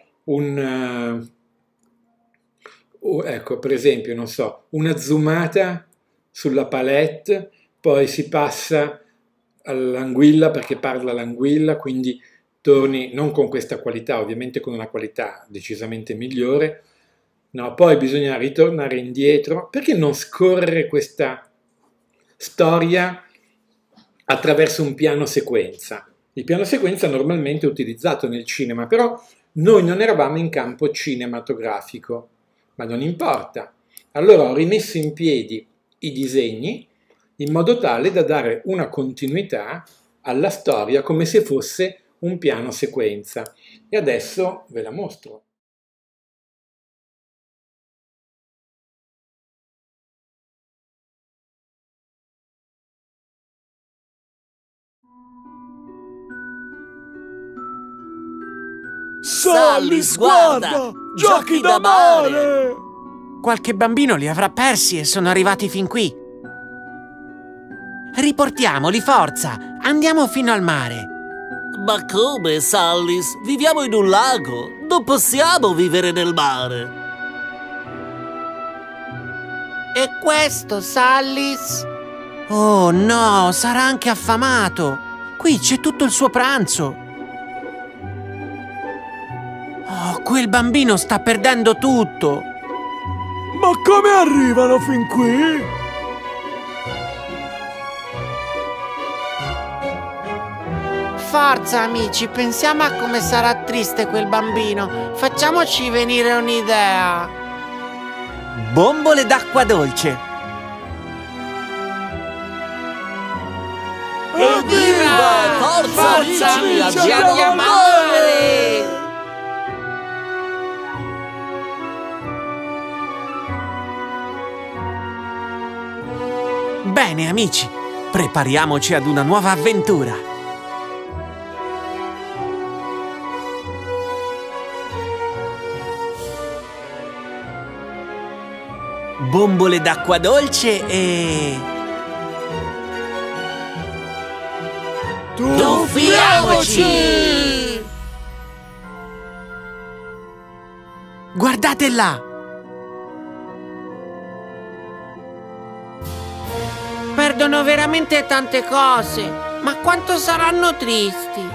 S1: ecco, per esempio, non so, una zoomata sulla palette, poi si passa all'anguilla perché parla l'anguilla, quindi torni non con questa qualità, ovviamente con una qualità decisamente migliore. No, poi bisogna ritornare indietro. Perché non scorrere questa storia attraverso un piano sequenza? Il piano sequenza normalmente è utilizzato nel cinema, però noi non eravamo in campo cinematografico, ma non importa. Allora ho rimesso in piedi i disegni in modo tale da dare una continuità alla storia come se fosse un piano sequenza. E adesso ve la mostro.
S3: Sallis, guarda! Giochi da mare!
S4: Qualche bambino li avrà persi e sono arrivati fin qui. Riportiamoli, forza! Andiamo fino al mare.
S3: Ma come, Sallis? Viviamo in un lago. Non possiamo vivere nel mare.
S5: E questo, Sallis?
S4: Oh no, sarà anche affamato. Qui c'è tutto il suo pranzo. Oh, quel bambino sta perdendo tutto.
S6: Ma come arrivano fin qui?
S5: Forza, amici, pensiamo a come sarà triste quel bambino. Facciamoci venire un'idea.
S4: Bombole d'acqua dolce.
S3: Evviva! Forza, amici!
S5: Andiamo a mare!
S4: Bene, amici, prepariamoci ad una nuova avventura. Bombole d'acqua dolce e...
S5: Tuffiamoci!
S4: Guardate là!
S5: Perdono veramente tante cose, ma quanto saranno tristi!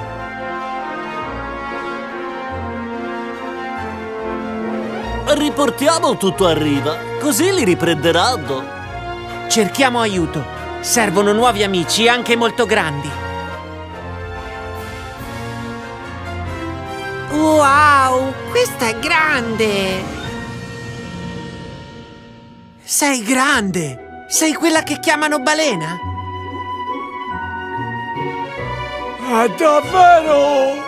S3: Riportiamo tutto a riva, così li riprenderanno.
S4: Cerchiamo aiuto. Servono nuovi amici, anche molto grandi.
S5: Wow, questa è grande!
S4: Sei grande! Sei quella che chiamano balena?
S6: È davvero?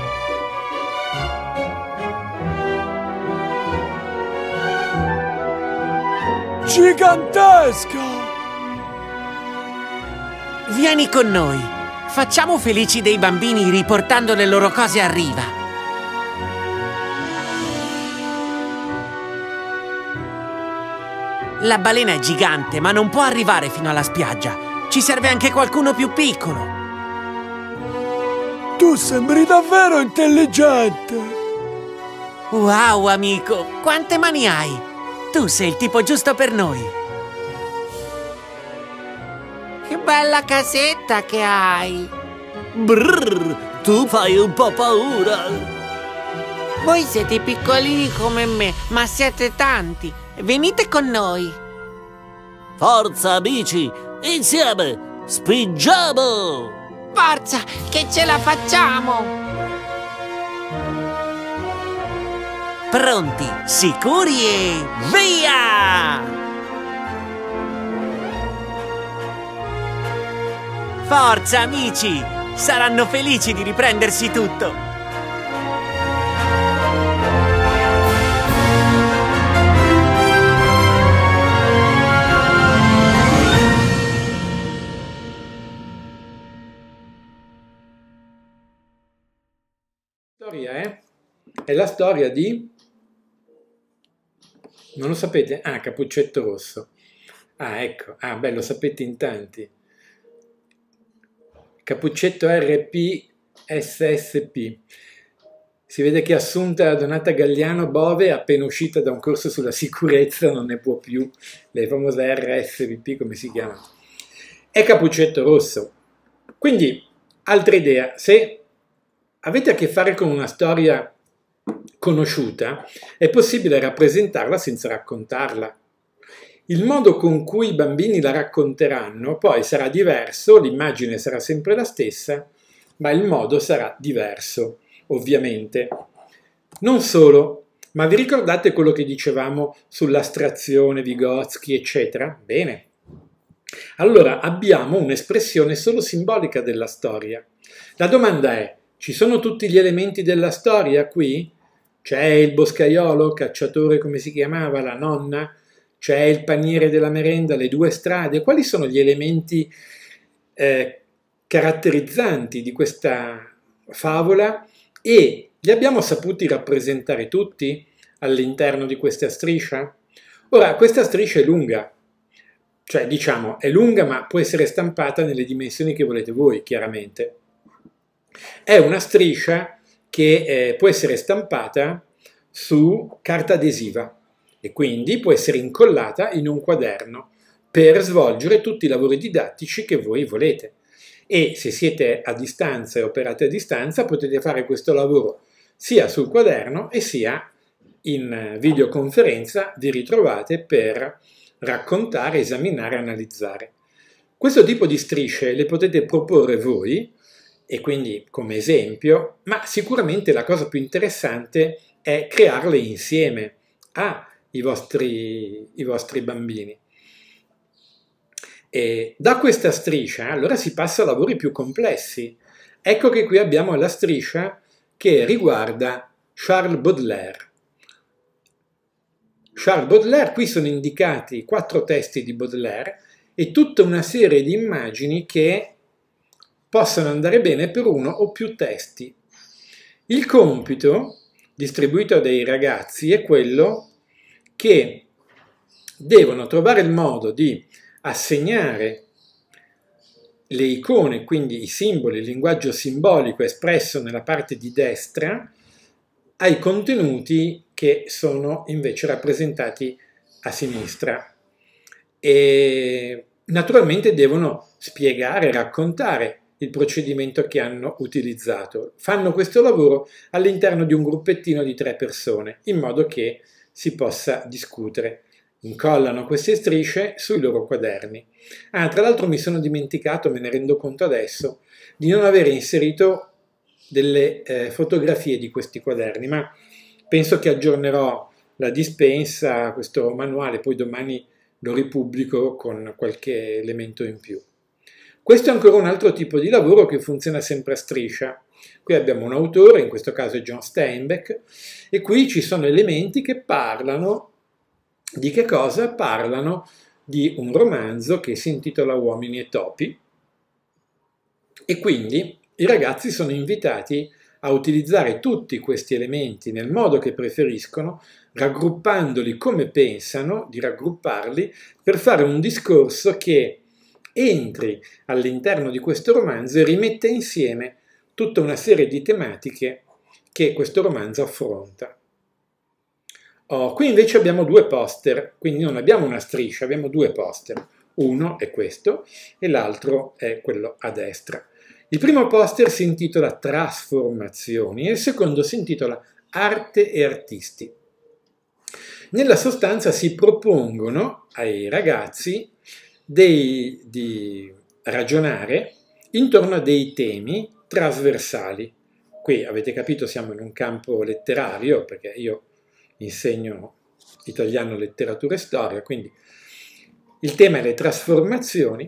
S6: Gigantesca!
S4: Vieni con noi. Facciamo felici dei bambini riportando le loro cose a riva. La balena è gigante, ma non può arrivare fino alla spiaggia. Ci serve anche qualcuno più piccolo.
S6: Tu sembri davvero intelligente!
S4: Wow, amico, quante mani hai? Tu sei il tipo giusto per noi.
S5: Che bella casetta che hai!
S3: Brrr, tu fai un po' paura.
S5: Voi siete piccolini come me, ma siete tanti. Venite con noi.
S3: Forza, amici, insieme, spingiamo!
S5: Forza, che ce la facciamo!
S4: Pronti, sicuri e via! Forza, amici! Saranno felici di riprendersi tutto!
S1: Storia è la storia di... Non lo sapete? Ah, Cappuccetto Rosso. Ah, ecco. Ah, beh, lo sapete in tanti. Cappuccetto RPSSP. Si vede che Assunta Donata Galliano Bove, appena uscita da un corso sulla sicurezza, non ne può più. Le famose RSVP, come si chiama? È Cappuccetto Rosso. Quindi, altra idea. Se avete a che fare con una storia conosciuta, è possibile rappresentarla senza raccontarla. Il modo con cui i bambini la racconteranno poi sarà diverso, l'immagine sarà sempre la stessa, ma il modo sarà diverso, ovviamente. Non solo, ma vi ricordate quello che dicevamo sull'astrazione, Vygotsky, eccetera? Bene. Allora abbiamo un'espressione solo simbolica della storia. La domanda è: ci sono tutti gli elementi della storia qui? C'è il boscaiolo, cacciatore come si chiamava, la nonna? C'è il paniere della merenda, le due strade? Quali sono gli elementi caratterizzanti di questa favola? E li abbiamo saputi rappresentare tutti all'interno di questa striscia? Ora, questa striscia è lunga, cioè diciamo è lunga ma può essere stampata nelle dimensioni che volete voi, chiaramente. È una striscia che può essere stampata su carta adesiva e quindi può essere incollata in un quaderno per svolgere tutti i lavori didattici che voi volete. E se siete a distanza e operate a distanza potete fare questo lavoro sia sul quaderno e sia in videoconferenza vi ritrovate per raccontare, esaminare, analizzare. Questo tipo di strisce le potete proporre voi e quindi come esempio, ma sicuramente la cosa più interessante è crearle insieme ai vostri bambini. E da questa striscia allora si passa a lavori più complessi. Ecco che qui abbiamo la striscia che riguarda Charles Baudelaire. Charles Baudelaire, qui sono indicati 4 testi di Baudelaire e tutta una serie di immagini che possono andare bene per uno o più testi. Il compito distribuito dai ragazzi è quello che devono trovare il modo di assegnare le icone, quindi i simboli, il linguaggio simbolico espresso nella parte di destra, ai contenuti che sono invece rappresentati a sinistra. E naturalmente devono spiegare, raccontare il procedimento che hanno utilizzato. Fanno questo lavoro all'interno di un gruppettino di 3 persone, in modo che si possa discutere. Incollano queste strisce sui loro quaderni. Tra l'altro mi sono dimenticato, me ne rendo conto adesso, di non aver inserito delle fotografie di questi quaderni, ma penso che aggiornerò la dispensa, questo manuale, poi domani lo ripubblico con qualche elemento in più. Questo è ancora un altro tipo di lavoro che funziona sempre a striscia. Qui abbiamo un autore, in questo caso è John Steinbeck, e qui ci sono elementi che parlano di che cosa? Parlano di un romanzo che si intitola Uomini e topi e quindi i ragazzi sono invitati a utilizzare tutti questi elementi nel modo che preferiscono, raggruppandoli come pensano di raggrupparli per fare un discorso che entri all'interno di questo romanzo e rimette insieme tutta una serie di tematiche che questo romanzo affronta. Qui invece abbiamo 2 poster, quindi non abbiamo una striscia, abbiamo 2 poster. Uno è questo e l'altro è quello a destra. Il primo poster si intitola Trasformazioni e il secondo si intitola Arte e artisti. Nella sostanza si propongono ai ragazzi di ragionare intorno a dei temi trasversali. Qui avete capito siamo in un campo letterario perché io insegno italiano, letteratura e storia, quindi il tema è le trasformazioni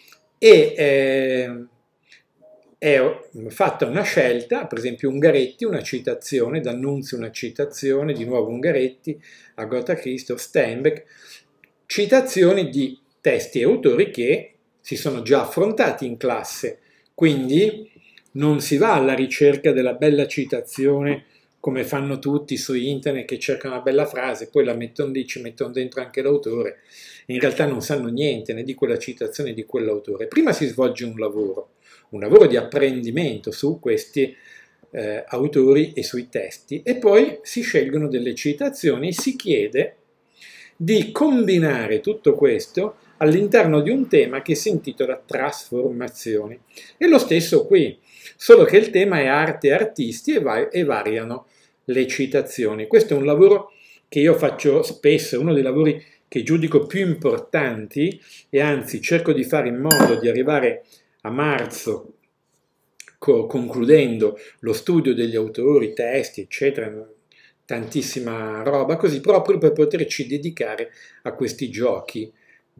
S1: e è fatta una scelta, per esempio Ungaretti, una citazione, D'Annunzio una citazione, di nuovo Ungaretti, Agatha Christie, Steinbeck, citazioni di testi e autori che si sono già affrontati in classe, quindi non si va alla ricerca della bella citazione come fanno tutti su internet che cercano una bella frase, poi la mettono lì, ci mettono dentro anche l'autore, in realtà non sanno niente né di quella citazione né di quell'autore. Prima si svolge un lavoro di apprendimento su questi autori e sui testi e poi si scelgono delle citazioni e si chiede di combinare tutto questo all'interno di un tema che si intitola Trasformazioni. E lo stesso qui, solo che il tema è arte e artisti e variano le citazioni. Questo è un lavoro che io faccio spesso, è uno dei lavori che giudico più importanti e anzi cerco di fare in modo di arrivare a marzo concludendo lo studio degli autori, testi, eccetera, tantissima roba, così proprio per poterci dedicare a questi giochi,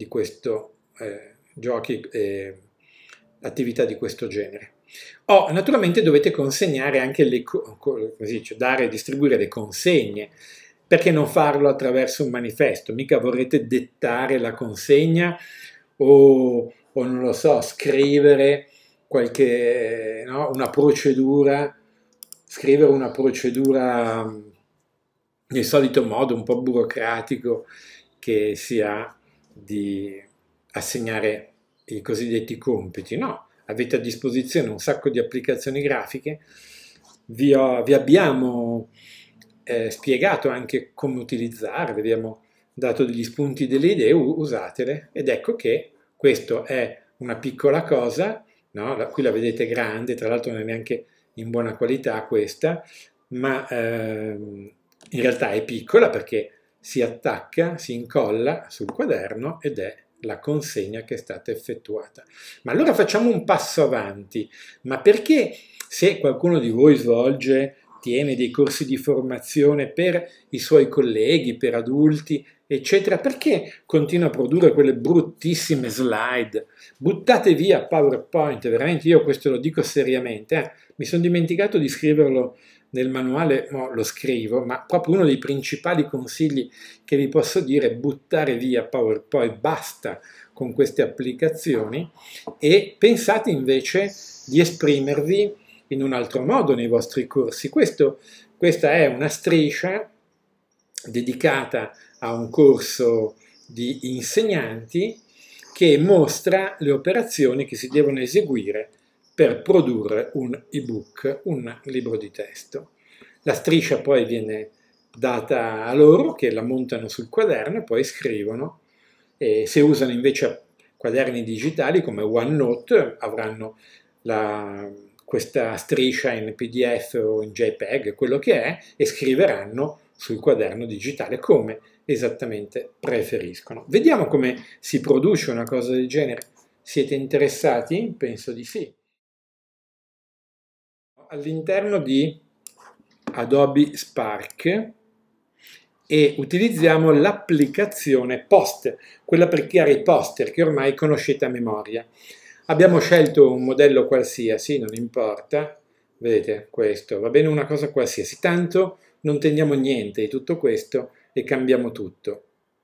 S1: attività di questo genere. Naturalmente dovete consegnare anche distribuire le consegne. Perché non farlo attraverso un manifesto? Mica vorrete dettare la consegna o non lo so, scrivere una procedura, scrivere una procedura nel solito modo un po' burocratico che si ha assegnare i cosiddetti compiti, no, avete a disposizione un sacco di applicazioni grafiche, vi abbiamo spiegato anche come utilizzarle, vi abbiamo dato degli spunti, delle idee, usatele, ed ecco che questo è una piccola cosa, no? Qui la vedete grande, tra l'altro non è neanche in buona qualità questa, ma in realtà è piccola perché si attacca, si incolla sul quaderno ed è la consegna che è stata effettuata. Ma allora facciamo un passo avanti, ma perché se qualcuno di voi tiene dei corsi di formazione per i suoi colleghi, per adulti, eccetera, perché continua a produrre quelle bruttissime slide? Buttate via PowerPoint, veramente io questo lo dico seriamente, mi sono dimenticato di scriverlo nel manuale, no, lo scrivo, ma proprio uno dei principali consigli che vi posso dire è buttare via PowerPoint, basta con queste applicazioni e pensate invece di esprimervi in un altro modo nei vostri corsi. Questa è una striscia dedicata a un corso di insegnanti che mostra le operazioni che si devono eseguire per produrre un ebook, un libro di testo. La striscia poi viene data a loro che la montano sul quaderno e poi scrivono. E se usano invece quaderni digitali come OneNote avranno questa striscia in PDF o in JPEG, quello che è, e scriveranno sul quaderno digitale come esattamente preferiscono. Vediamo come si produce una cosa del genere. Siete interessati? Penso di sì. All'interno di Adobe Spark e utilizziamo l'applicazione Post, quella per creare i poster che ormai conoscete a memoria. Abbiamo scelto un modello qualsiasi, non importa, vedete questo, va bene una cosa qualsiasi, tanto non teniamo niente di tutto questo e cambiamo tutto.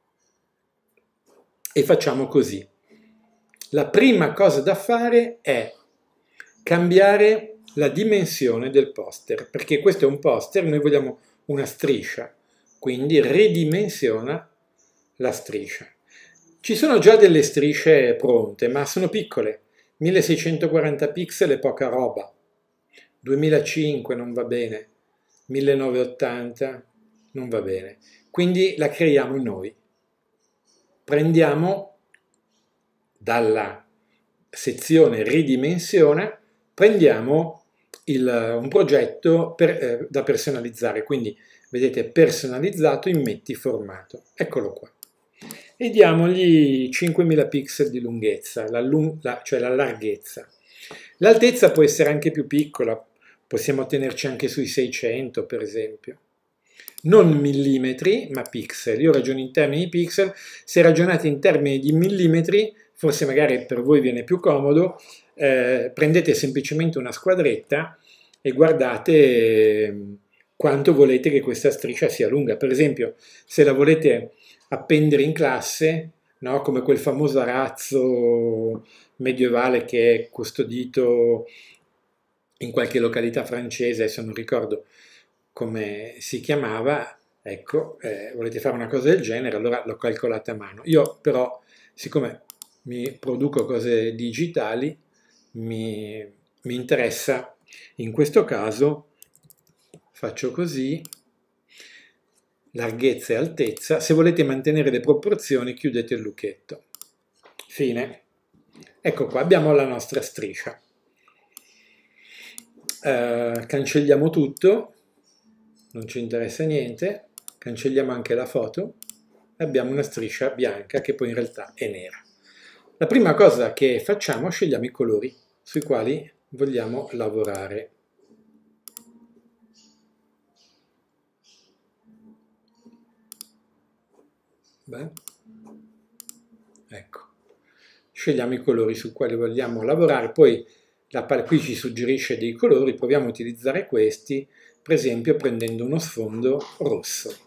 S1: E facciamo così. La prima cosa da fare è cambiare la dimensione del poster, perché questo è un poster, noi vogliamo una striscia, quindi ridimensiona la striscia. Ci sono già delle strisce pronte, ma sono piccole, 1640 pixel è poca roba, 2005 non va bene, 1980 non va bene, quindi la creiamo noi. Prendiamo dalla sezione ridimensiona, prendiamo un progetto da personalizzare, quindi vedete personalizzato in metti formato, eccolo qua, e diamogli 5000 pixel di lunghezza, cioè la larghezza. L'altezza può essere anche più piccola, possiamo tenerci anche sui 600 per esempio. Non millimetri, ma pixel. Io ragiono in termini di pixel, se ragionate in termini di millimetri, forse magari per voi viene più comodo, prendete semplicemente una squadretta e guardate quanto volete che questa striscia sia lunga. Per esempio, se la volete appendere in classe, no? Come quel famoso arazzo medievale che è custodito in qualche località francese, adesso non ricordo come si chiamava, ecco, volete fare una cosa del genere, allora l'ho calcolata a mano. Io però, siccome mi produco cose digitali, mi interessa, in questo caso faccio così, larghezza e altezza. Se volete mantenere le proporzioni chiudete il lucchetto. Fine. Ecco qua, abbiamo la nostra striscia. Cancelliamo tutto, non ci interessa niente, cancelliamo anche la foto e abbiamo una striscia bianca che poi in realtà è nera. La prima cosa che facciamo, scegliamo i colori sui quali vogliamo lavorare. Beh, ecco, scegliamo i colori sui quali vogliamo lavorare, poi qui ci suggerisce dei colori, proviamo a utilizzare questi, per esempio prendendo uno sfondo rosso.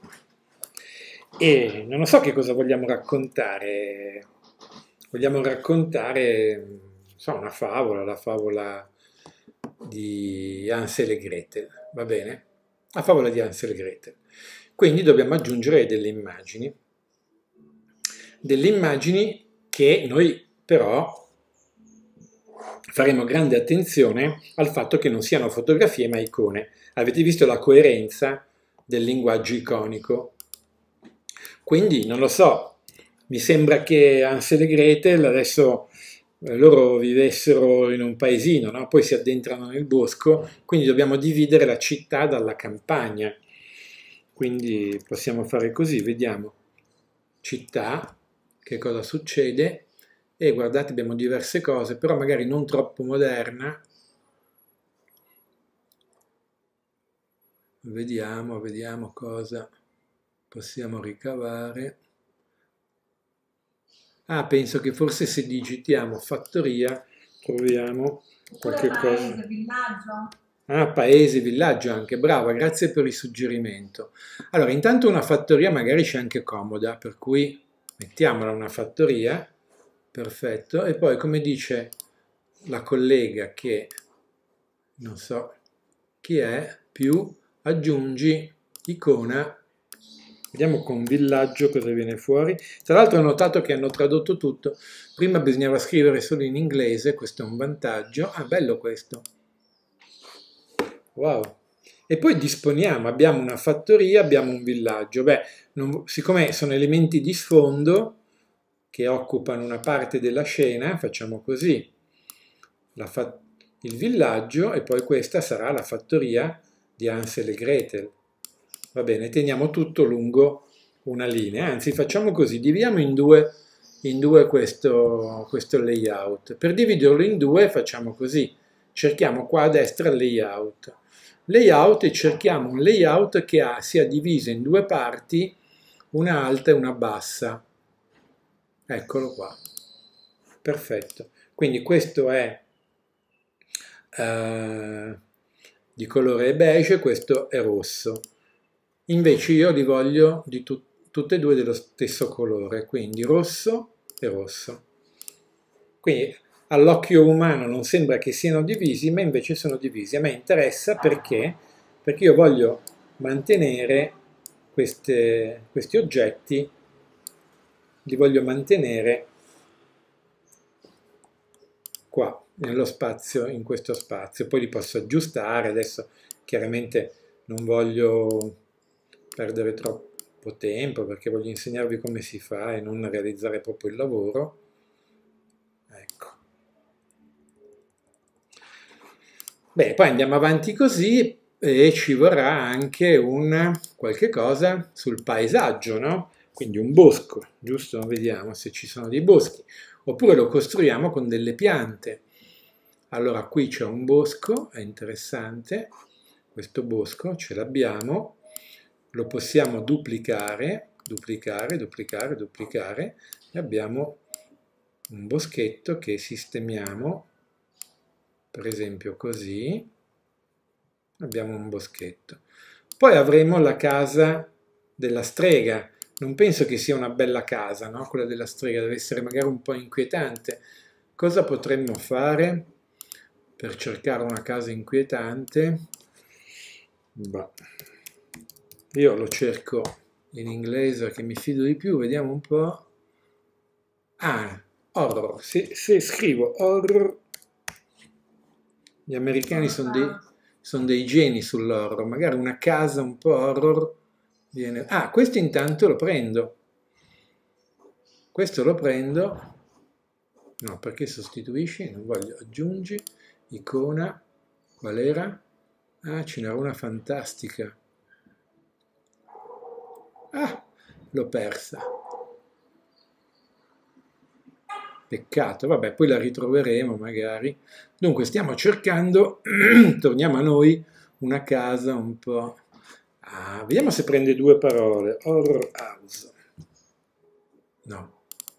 S1: E non so che cosa vogliamo raccontare. Vogliamo raccontare, so, una favola, la favola di Hansel e Gretel, va bene? La favola di Hansel e Gretel. Quindi dobbiamo aggiungere delle immagini che noi però faremo grande attenzione al fatto che non siano fotografie ma icone. Avete visto la coerenza del linguaggio iconico? Quindi, non lo so, mi sembra che Hansel e Gretel adesso loro vivessero in un paesino, no? Poi si addentrano nel bosco, quindi dobbiamo dividere la città dalla campagna. Quindi possiamo fare così, vediamo. Città, che cosa succede? E guardate, abbiamo diverse cose, però magari non troppo moderna. Vediamo cosa possiamo ricavare. Ah, penso che forse se digitiamo fattoria troviamo qualche cosa.
S7: Paese, villaggio.
S1: Ah, paese, villaggio anche, brava, grazie per il suggerimento. Allora, intanto una fattoria magari c'è anche comoda, per cui mettiamola una fattoria, perfetto, e poi come dice la collega che non so chi è, più aggiungi icona, vediamo con villaggio cosa viene fuori. Tra l'altro ho notato che hanno tradotto tutto, prima bisognava scrivere solo in inglese, questo è un vantaggio, ah bello questo. Wow. E poi disponiamo, abbiamo una fattoria, abbiamo un villaggio. Beh, siccome sono elementi di sfondo che occupano una parte della scena, facciamo così. Il villaggio e poi questa sarà la fattoria di Hansel e Gretel. Va bene, teniamo tutto lungo una linea. Anzi, facciamo così, dividiamo in due questo layout. Per dividerlo in due facciamo così. Cerchiamo qua a destra il layout. Layout e cerchiamo un layout che sia diviso in due parti, una alta e una bassa. Eccolo qua. Perfetto. Quindi questo è di colore beige, questo è rosso. Invece io li voglio di tutte e due dello stesso colore, quindi rosso e rosso. Quindi all'occhio umano non sembra che siano divisi, ma invece sono divisi. A me interessa perché io voglio mantenere questi oggetti, li voglio mantenere qua, nello spazio, in questo spazio. Poi li posso aggiustare, adesso chiaramente non voglio perdere troppo tempo perché voglio insegnarvi come si fa e non realizzare proprio il lavoro. Ecco. Beh, poi andiamo avanti così e ci vorrà anche qualche cosa sul paesaggio, no? Quindi un bosco, giusto? Vediamo se ci sono dei boschi. Oppure lo costruiamo con delle piante. Allora qui c'è un bosco, è interessante. Questo bosco ce l'abbiamo. Lo possiamo duplicare, duplicare, e abbiamo un boschetto che sistemiamo, per esempio così, abbiamo un boschetto. Poi avremo la casa della strega, non penso che sia una bella casa, no? Quella della strega deve essere magari un po' inquietante. Cosa potremmo fare per cercare una casa inquietante? Bah. Io lo cerco in inglese che mi fido di più, vediamo un po'. Ah, horror, se scrivo horror, gli americani sono dei geni sull'horror, magari una casa un po' horror viene... Ah, questo intanto lo prendo. Questo lo prendo. No, perché sostituisci? Non voglio, aggiungi, icona, qual era? Ah, ce n'era una fantastica. Ah, l'ho persa. Peccato, vabbè, poi la ritroveremo magari. Dunque, stiamo cercando, torniamo a noi, una casa un po'... Ah, vediamo se prende due parole. Horror house. No.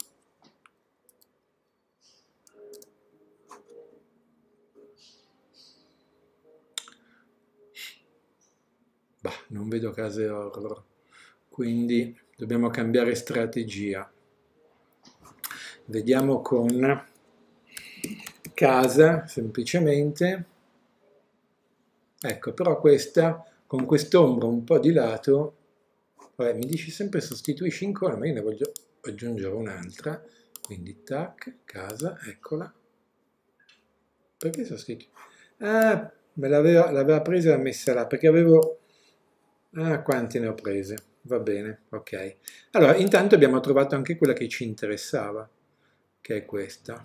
S1: Bah, non vedo case horror. Quindi dobbiamo cambiare strategia. Vediamo con casa, semplicemente. Ecco, però questa, con quest'ombra un po' di lato, vabbè, mi dici sempre sostituisci icona, ma io ne voglio aggiungere un'altra, Quindi tac, casa, eccola. Perché sono scritto? Ah, l'aveva presa e l'ha messa là, perché avevo... Ah, quanti ne ho prese? Va bene, ok. Allora, intanto abbiamo trovato anche quella che ci interessava, che è questa.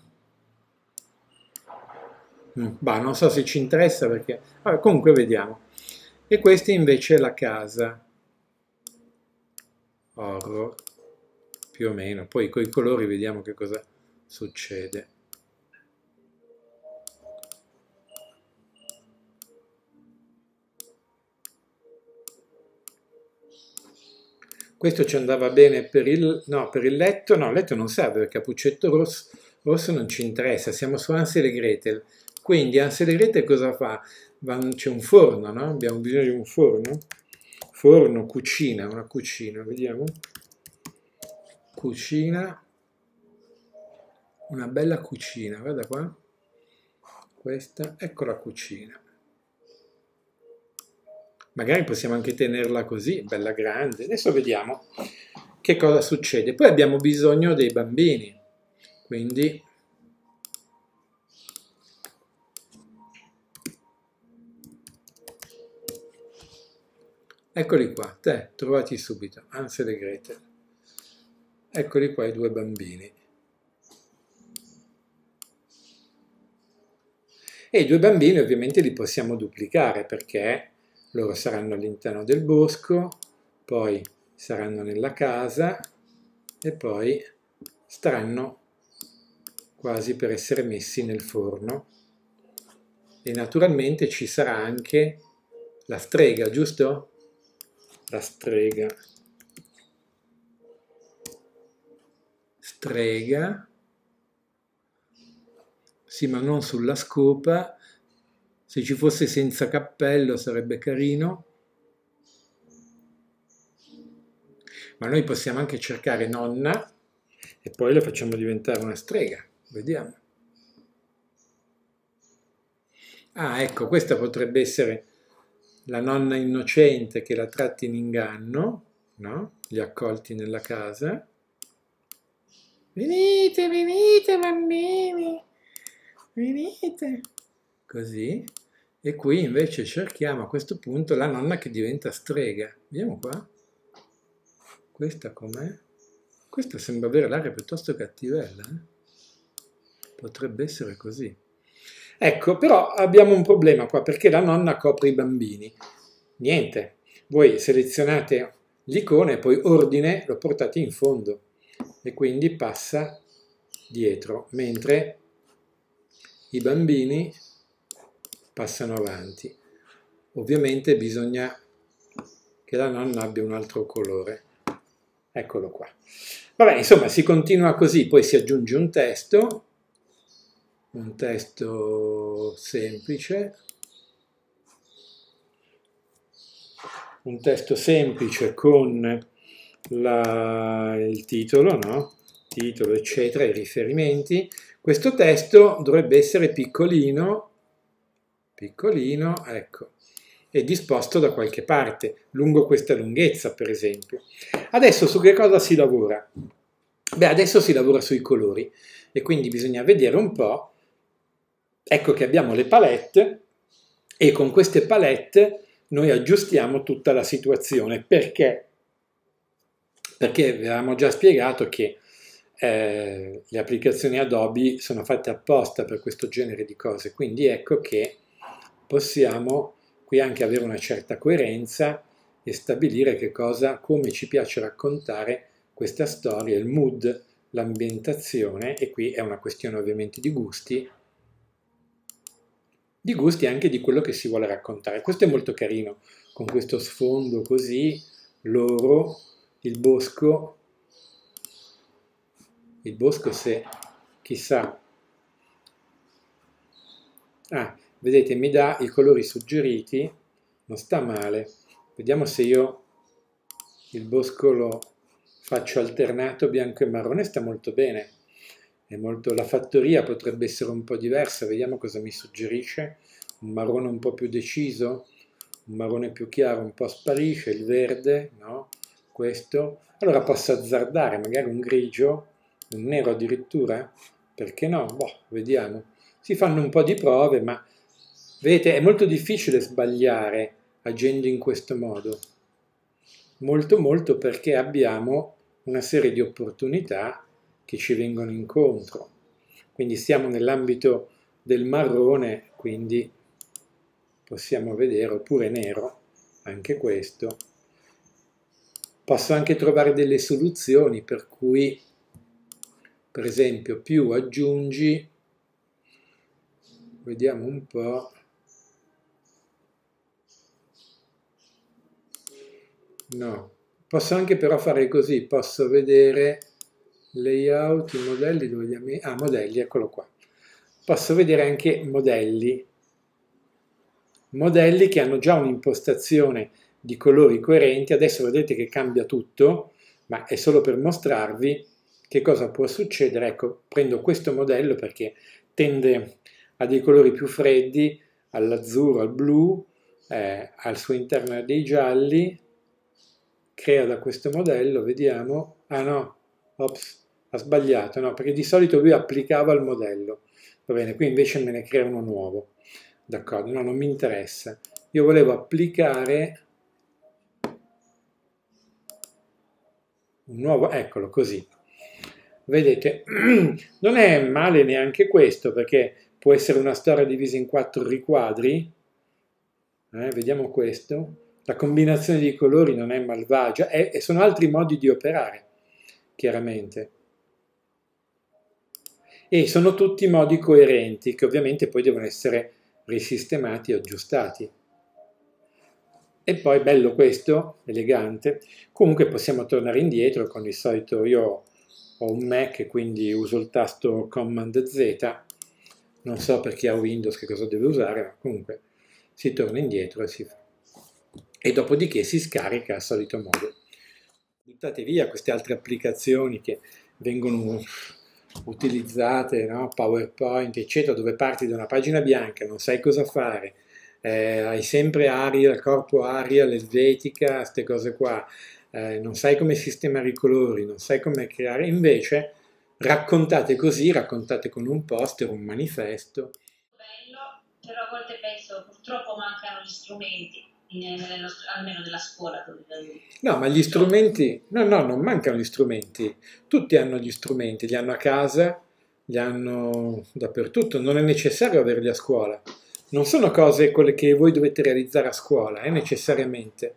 S1: Bah, non so se ci interessa perché... Vabbè, comunque vediamo. E questa invece è la casa. Horror, più o meno. Poi con i colori vediamo che cosa succede. Questo ci andava bene per il, no, per il letto. No, il letto non serve perché Cappuccetto rosso non ci interessa. Siamo su Hansel e Gretel. Quindi Hansel e Gretel cosa fa? C'è un forno, no? Abbiamo bisogno di un forno. Forno, cucina, una cucina, vediamo. Cucina. Una bella cucina, guarda qua. Questa, ecco la cucina. Magari possiamo anche tenerla così, bella grande. Adesso vediamo che cosa succede. Poi abbiamo bisogno dei bambini. Quindi eccoli qua, trovati subito, Hansel e Gretel. Eccoli qua i due bambini. E i due bambini ovviamente li possiamo duplicare perché loro saranno all'interno del bosco, poi saranno nella casa e poi staranno quasi per essere messi nel forno. E naturalmente ci sarà anche la strega, giusto? La strega. Strega. Sì, ma non sulla scopa. Se ci fosse senza cappello sarebbe carino. Ma noi possiamo anche cercare nonna e poi la facciamo diventare una strega. Vediamo. Ah, ecco, questa potrebbe essere la nonna innocente che la tratti in inganno, no? Li ha accolti nella casa. Venite, venite bambini, venite. Così. E qui invece cerchiamo a questo punto la nonna che diventa strega. Vediamo qua. Questa com'è? Questa sembra avere l'aria piuttosto cattivella. Potrebbe essere così. Ecco, però abbiamo un problema qua, perché la nonna copre i bambini. Niente. Voi selezionate l'icona e poi ordine lo portate in fondo. E quindi passa dietro, mentre i bambini passano avanti. Ovviamente bisogna che la nonna abbia un altro colore. Eccolo qua. Vabbè, insomma, si continua così, poi si aggiunge un testo semplice, con il titolo, no? Titolo, eccetera, i riferimenti. Questo testo dovrebbe essere piccolino, ecco, e disposto da qualche parte, lungo questa lunghezza, per esempio. Adesso su che cosa si lavora? Beh, adesso si lavora sui colori e quindi bisogna vedere un po'. Ecco che abbiamo le palette e con queste palette noi aggiustiamo tutta la situazione. Perché? Perché vi avevamo già spiegato che le applicazioni Adobe sono fatte apposta per questo genere di cose, quindi ecco che possiamo qui anche avere una certa coerenza e stabilire che cosa, come ci piace raccontare questa storia, il mood, l'ambientazione, e qui è una questione ovviamente di gusti anche di quello che si vuole raccontare. Questo è molto carino, con questo sfondo così, loro, il bosco se, chissà, vedete, mi dà i colori suggeriti, non sta male. Vediamo se io il bosco lo faccio alternato bianco e marrone, sta molto bene. La fattoria potrebbe essere un po' diversa, vediamo cosa mi suggerisce. Un marrone un po' più deciso, un marrone più chiaro un po' sparisce, il verde, no? Questo. Allora posso azzardare, magari un grigio un nero addirittura? Perché no? Boh, vediamo. Si fanno un po' di prove, ma vedete, è molto difficile sbagliare agendo in questo modo. Molto molto perché abbiamo una serie di opportunità che ci vengono incontro. Quindi siamo nell'ambito del marrone, quindi possiamo vedere, oppure nero, anche questo. Posso anche trovare delle soluzioni per cui, per esempio, più aggiungi, vediamo un po', no, posso anche però fare così, posso vedere layout, i modelli, dove li abbiamo? Ah, modelli, eccolo qua. Posso vedere anche modelli che hanno già un'impostazione di colori coerenti. Adesso vedete che cambia tutto, ma è solo per mostrarvi che cosa può succedere. Ecco, prendo questo modello perché tende a dei colori più freddi, all'azzurro, al blu, al suo interno dei gialli, crea da questo modello, vediamo, ah no, ops, ha sbagliato, no, perché di solito lui applicava il modello, va bene, qui invece me ne crea uno nuovo, d'accordo, no, non mi interessa, io volevo applicare un nuovo, eccolo così, vedete, non è male neanche questo, perché può essere una storia divisa in 4 riquadri, vediamo questo, la combinazione di colori non è malvagia, e sono altri modi di operare, chiaramente. E sono tutti modi coerenti, che ovviamente poi devono essere risistemati e aggiustati. E poi bello questo, elegante. Comunque possiamo tornare indietro con il solito, io ho un Mac, quindi uso il tasto Command Z, non so per chi ha Windows che cosa deve usare, ma comunque si torna indietro e si fa. E dopodiché si scarica al solito modo. Buttate via queste altre applicazioni che vengono utilizzate, no? PowerPoint, eccetera, dove parti da una pagina bianca, non sai cosa fare, hai sempre Arial, corpo Arial, Helvetica, queste cose qua, non sai come sistemare i colori, non sai come creare, invece raccontate così, raccontate con un poster, un manifesto.
S7: Bello, però a volte penso purtroppo mancano gli strumenti. Almeno nella scuola dove
S1: no, ma gli strumenti no, non mancano gli strumenti, tutti hanno gli strumenti, li hanno a casa, li hanno dappertutto, non è necessario averli a scuola, non sono cose quelle che voi dovete realizzare a scuola, necessariamente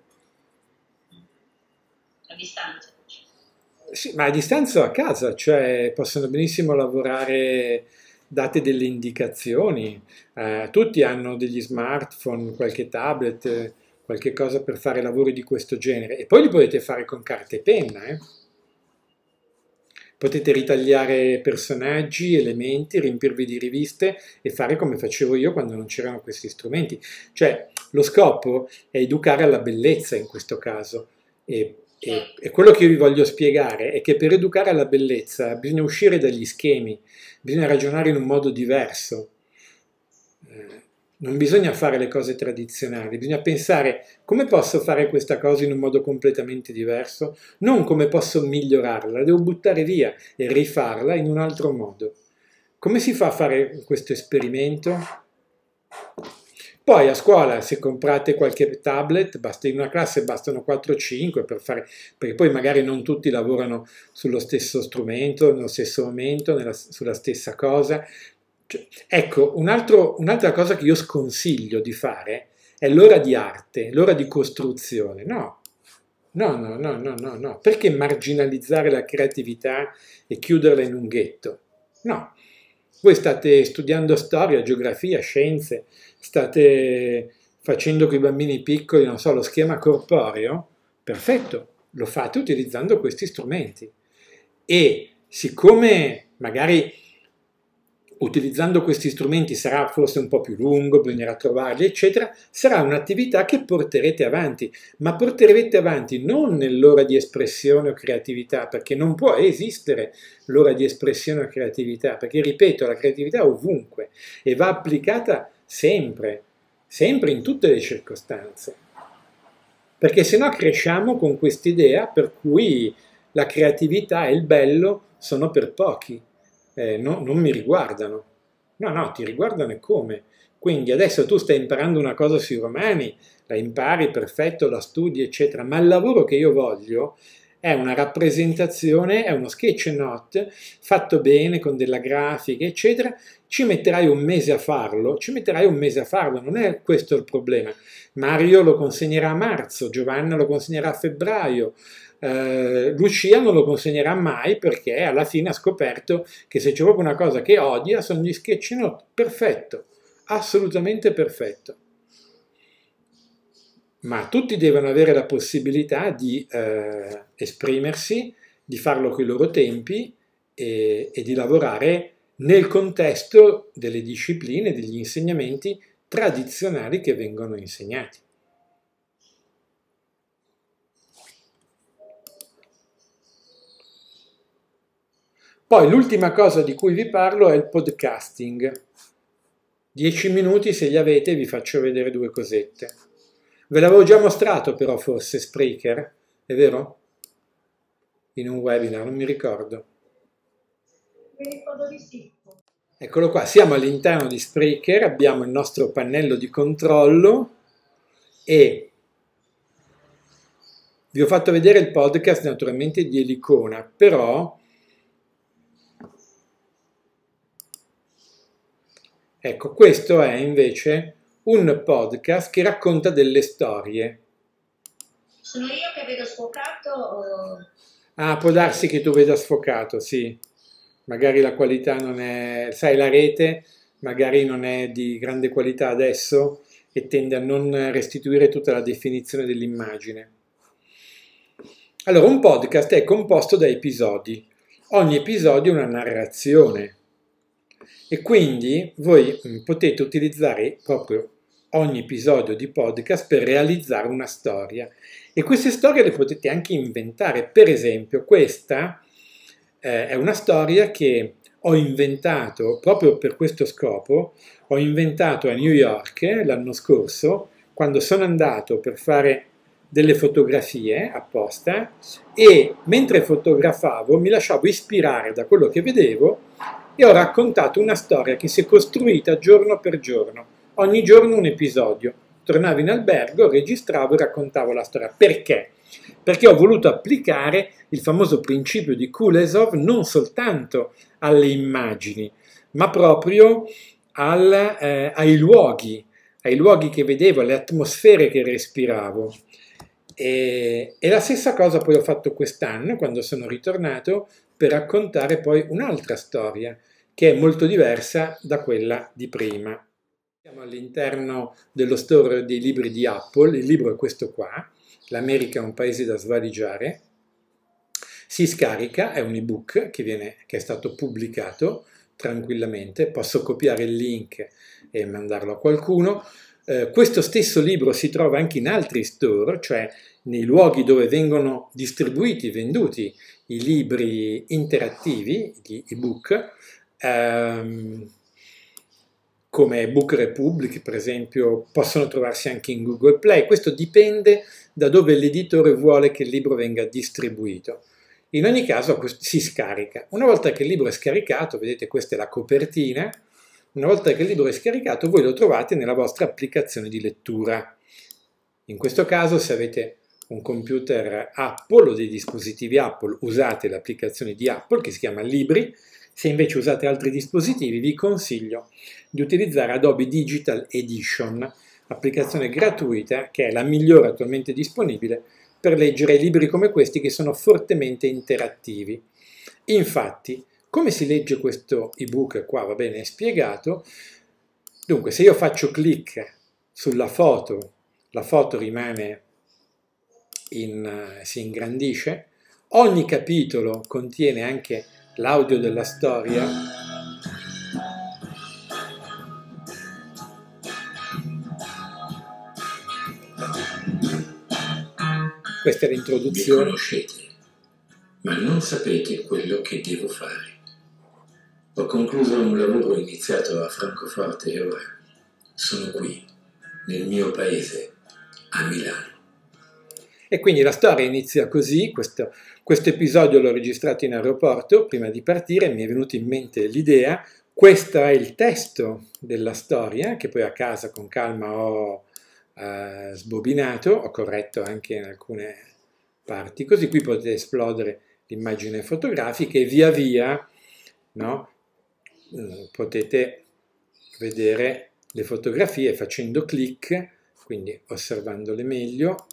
S7: a distanza.
S1: sì, ma a distanza o a casa, cioè possono benissimo lavorare, date delle indicazioni, tutti hanno degli smartphone, qualche tablet, qualche cosa per fare lavori di questo genere, e poi li potete fare con carta e penna, Potete ritagliare personaggi, elementi, riempirvi di riviste e fare come facevo io quando non c'erano questi strumenti. Cioè, lo scopo è educare alla bellezza in questo caso, e quello che io vi voglio spiegare è che per educare alla bellezza bisogna uscire dagli schemi, bisogna ragionare in un modo diverso. Non bisogna fare le cose tradizionali, bisogna pensare come posso fare questa cosa in un modo completamente diverso, non come posso migliorarla, la devo buttare via e rifarla in un altro modo. Come si fa a fare questo esperimento? Poi a scuola, se comprate qualche tablet, in una classe bastano 4-5 per fare, perché poi magari non tutti lavorano sullo stesso strumento, nello stesso momento, sulla stessa cosa. Ecco, un'altra cosa che io sconsiglio di fare è l'ora di arte, l'ora di costruzione. No, perché marginalizzare la creatività e chiuderla in un ghetto? No, voi state studiando storia, geografia, scienze, state facendo con i bambini piccoli, non so, lo schema corporeo, perfetto, lo fate utilizzando questi strumenti. E siccome magari utilizzando questi strumenti sarà forse un po' più lungo, bisognerà trovarli, eccetera, sarà un'attività che porterete avanti, ma porterete avanti non nell'ora di espressione o creatività, perché non può esistere l'ora di espressione o creatività, perché, ripeto, la creatività è ovunque e va applicata sempre, sempre in tutte le circostanze, perché se no cresciamo con quest'idea per cui la creatività e il bello sono per pochi, non mi riguardano. No, no, ti riguardano e come? Quindi adesso tu stai imparando una cosa sui romani, la impari, perfetto, la studi, eccetera, ma il lavoro che io voglio è una rappresentazione, è uno sketch note fatto bene, con della grafica, eccetera. Ci metterai un mese a farlo, non è questo il problema. Mario lo consegnerà a marzo, Giovanna lo consegnerà a febbraio, Lucia non lo consegnerà mai perché alla fine ha scoperto che se c'è proprio una cosa che odia sono gli sketch note. Perfetto, assolutamente perfetto. Ma tutti devono avere la possibilità di esprimersi, di farlo coi loro tempi e di lavorare nel contesto delle discipline, degli insegnamenti tradizionali che vengono insegnati. Poi l'ultima cosa di cui vi parlo è il podcasting. 10 minuti se li avete vi faccio vedere due cosette. Ve l'avevo già mostrato però forse Spreaker, è vero? In un webinar, non mi ricordo.
S7: Mi ricordo di sì.
S1: Eccolo qua, siamo all'interno di Spreaker, abbiamo il nostro pannello di controllo e vi ho fatto vedere il podcast naturalmente di Elicona, però ecco, questo è invece un podcast che racconta delle storie.
S7: Sono io che vedo sfocato o...
S1: Ah, può darsi che tu veda sfocato, sì. Magari la qualità non è... Sai, la rete magari non è di grande qualità adesso e tende a non restituire tutta la definizione dell'immagine. Allora, un podcast è composto da episodi. Ogni episodio è una narrazione. E quindi voi potete utilizzare proprio ogni episodio di podcast per realizzare una storia. E queste storie le potete anche inventare. Per esempio, questa è una storia che ho inventato proprio per questo scopo. Ho inventato a New York l'anno scorso, quando sono andato per fare delle fotografie apposta e mentre fotografavo mi lasciavo ispirare da quello che vedevo e ho raccontato una storia che si è costruita giorno per giorno. Ogni giorno un episodio. Tornavo in albergo, registravo e raccontavo la storia. Perché? Perché ho voluto applicare il famoso principio di Kulesov non soltanto alle immagini, ma proprio ai luoghi che vedevo, alle atmosfere che respiravo. E la stessa cosa poi ho fatto quest'anno, quando sono ritornato, per raccontare poi un'altra storia, che è molto diversa da quella di prima. Siamo all'interno dello store dei libri di Apple, il libro è questo qua, L'America è un paese da svaligiare, si scarica, è un ebook che è stato pubblicato tranquillamente, posso copiare il link e mandarlo a qualcuno. Questo stesso libro si trova anche in altri store, cioè nei luoghi dove vengono distribuiti, venduti i libri interattivi, gli ebook, come Book Republic per esempio, possono trovarsi anche in Google Play. Questo dipende da dove l'editore vuole che il libro venga distribuito. In ogni caso si scarica. Una volta che il libro è scaricato, vedete questa è la copertina, una volta che il libro è scaricato voi lo trovate nella vostra applicazione di lettura. In questo caso se avete un computer Apple o dei dispositivi Apple usate l'applicazione di Apple che si chiama Libri. Se invece usate altri dispositivi vi consiglio di utilizzare Adobe Digital Edition, applicazione gratuita che è la migliore attualmente disponibile per leggere libri come questi che sono fortemente interattivi. Infatti, come si legge questo ebook qua, va bene, è spiegato. Dunque, se io faccio clic sulla foto, la foto rimane si ingrandisce, ogni capitolo contiene anche l'audio della storia. Questa è l'introduzione.
S8: Mi conoscete, ma non sapete quello che devo fare. Ho concluso un lavoro iniziato a Francoforte e ora sono qui, nel mio paese, a Milano.
S1: E quindi la storia inizia così, questo episodio l'ho registrato in aeroporto, prima di partire mi è venuta in mente l'idea, questo è il testo della storia, che poi a casa con calma ho sbobinato, ho corretto anche in alcune parti, così qui potete esplodere l'immagine fotografica e via via, no, potete vedere le fotografie facendo clic, quindi osservandole meglio.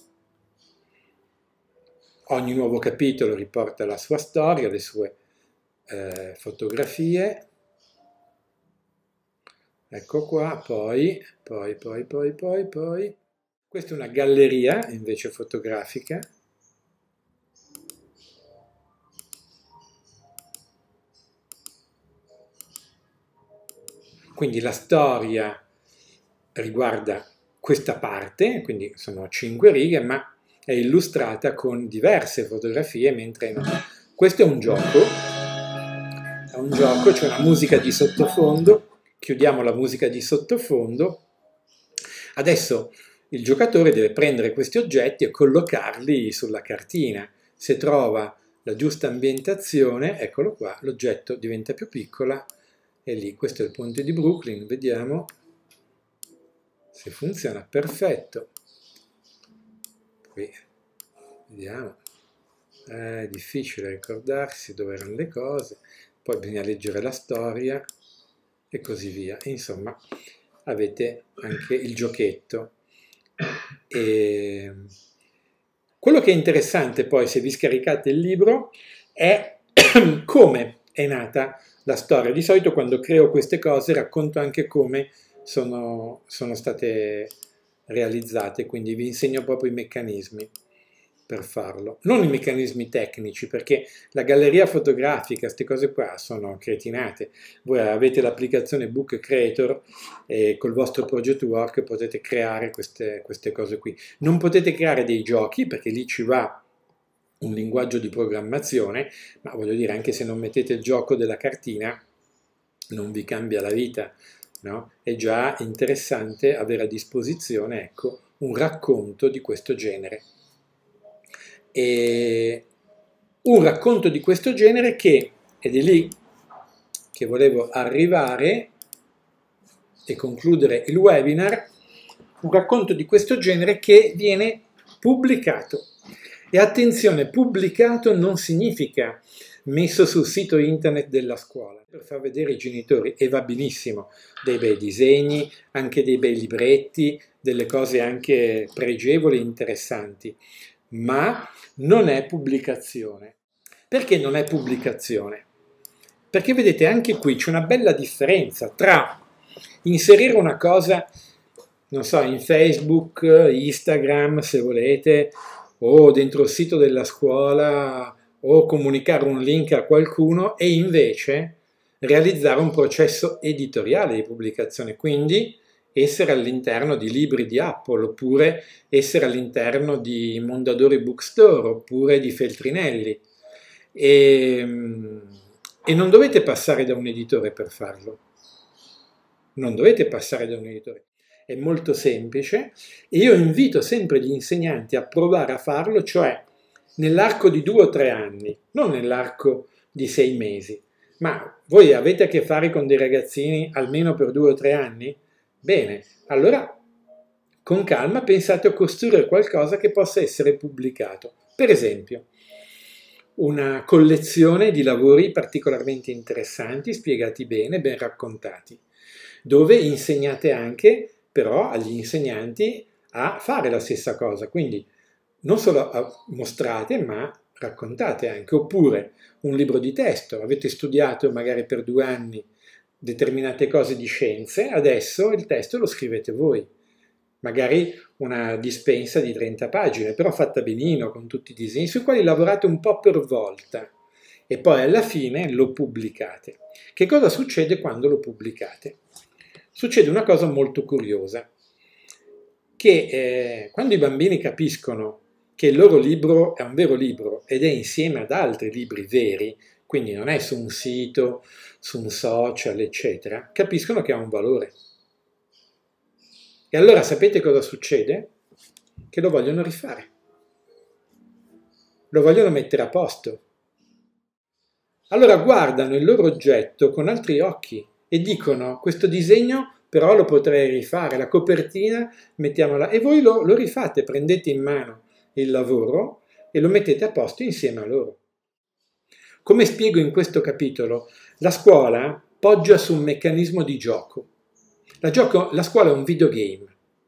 S1: Ogni nuovo capitolo riporta la sua storia, le sue fotografie. Ecco qua, poi. Questa è una galleria invece fotografica. Quindi la storia riguarda questa parte, quindi sono 5 righe, ma è illustrata con diverse fotografie, mentre no. Questo è un gioco, c'è una musica di sottofondo, chiudiamo la musica di sottofondo. Adesso il giocatore deve prendere questi oggetti e collocarli sulla cartina. Se trova la giusta ambientazione, eccolo qua, l'oggetto diventa più piccola. E lì, questo è il ponte di Brooklyn, vediamo se funziona, perfetto. Qui, vediamo, è difficile ricordarsi dove erano le cose, poi bisogna leggere la storia e così via. Insomma, avete anche il giochetto. E quello che è interessante poi, se vi scaricate il libro, è come è nata la storia. Di solito quando creo queste cose racconto anche come sono state realizzate, quindi vi insegno proprio i meccanismi per farlo. Non i meccanismi tecnici, perché la galleria fotografica, queste cose qua sono cretinate. Voi avete l'applicazione Book Creator e col vostro Project Work potete creare queste cose qui. Non potete creare dei giochi, perché lì ci va un linguaggio di programmazione, ma voglio dire, anche se non mettete il gioco della cartina, non vi cambia la vita, no? È già interessante avere a disposizione, ecco, un racconto di questo genere. E un racconto di questo genere che, ed è lì che volevo arrivare e concludere il webinar, un racconto di questo genere che viene pubblicato. E attenzione, pubblicato non significa messo sul sito internet della scuola per far vedere ai genitori, e va benissimo, dei bei disegni, anche dei bei libretti, delle cose anche pregevoli e interessanti, ma non è pubblicazione. Perché non è pubblicazione? Perché vedete, anche qui c'è una bella differenza tra inserire una cosa, non so, in Facebook, Instagram se volete, o dentro il sito della scuola, o comunicare un link a qualcuno, e invece realizzare un processo editoriale di pubblicazione, quindi essere all'interno di libri di Apple, oppure essere all'interno di Mondadori Bookstore, oppure di Feltrinelli. E non dovete passare da un editore per farlo. Non dovete passare da un editore. È molto semplice e io invito sempre gli insegnanti a provare a farlo, cioè nell'arco di 2 o 3 anni, non nell'arco di 6 mesi. Ma voi avete a che fare con dei ragazzini almeno per 2 o 3 anni? Bene, allora con calma pensate a costruire qualcosa che possa essere pubblicato. Per esempio, una collezione di lavori particolarmente interessanti, spiegati bene, ben raccontati, dove insegnate anche però agli insegnanti a fare la stessa cosa, quindi non solo mostrate, ma raccontate anche. Oppure un libro di testo, avete studiato magari per 2 anni determinate cose di scienze, adesso il testo lo scrivete voi, magari una dispensa di 30 pagine, però fatta benino, con tutti i disegni, sui quali lavorate un po' per volta, e poi alla fine lo pubblicate. Che cosa succede quando lo pubblicate? Succede una cosa molto curiosa, che quando i bambini capiscono che il loro libro è un vero libro ed è insieme ad altri libri veri, quindi non è su un sito, su un social, eccetera, capiscono che ha un valore. E allora sapete cosa succede? Che lo vogliono rifare. lo vogliono mettere a posto. Allora guardano il loro oggetto con altri occhi e dicono: questo disegno però lo potrei rifare, la copertina mettiamola, e voi lo rifate, prendete in mano il lavoro e lo mettete a posto insieme a loro. Come spiego in questo capitolo, la scuola poggia su un meccanismo di gioco. La scuola è un videogame.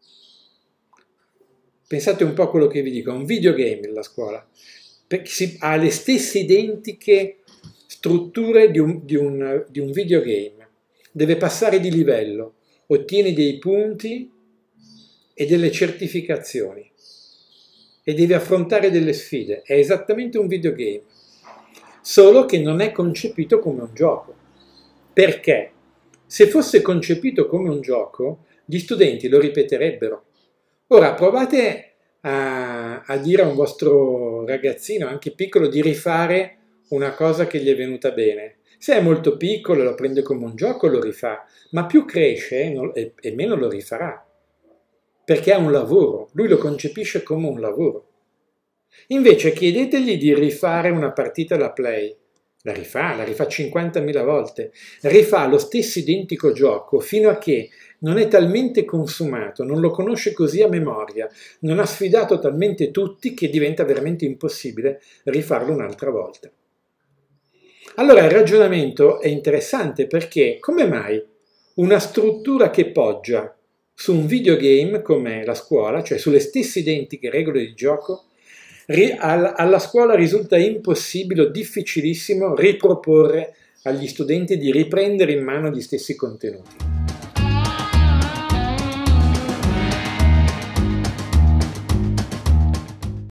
S1: Pensate un po' a quello che vi dico, è un videogame la scuola. Ha le stesse identiche strutture di un videogame. Deve passare di livello, ottieni dei punti e delle certificazioni e devi affrontare delle sfide. È esattamente un videogame, solo che non è concepito come un gioco. Perché? Se fosse concepito come un gioco, gli studenti lo ripeterebbero. Ora provate a dire a un vostro ragazzino, anche piccolo, di rifare una cosa che gli è venuta bene. Se è molto piccolo e lo prende come un gioco, lo rifà, ma più cresce e meno lo rifarà, perché è un lavoro, lui lo concepisce come un lavoro. Invece chiedetegli di rifare una partita da play, la rifà 50.000 volte, rifà lo stesso identico gioco fino a che non è talmente consumato, non lo conosce così a memoria, non ha sfidato talmente tutti che diventa veramente impossibile rifarlo un'altra volta. Allora il ragionamento è interessante perché come mai una struttura che poggia su un videogame come la scuola, cioè sulle stesse identiche regole di gioco, alla scuola risulta impossibile o difficilissimo riproporre agli studenti di riprendere in mano gli stessi contenuti.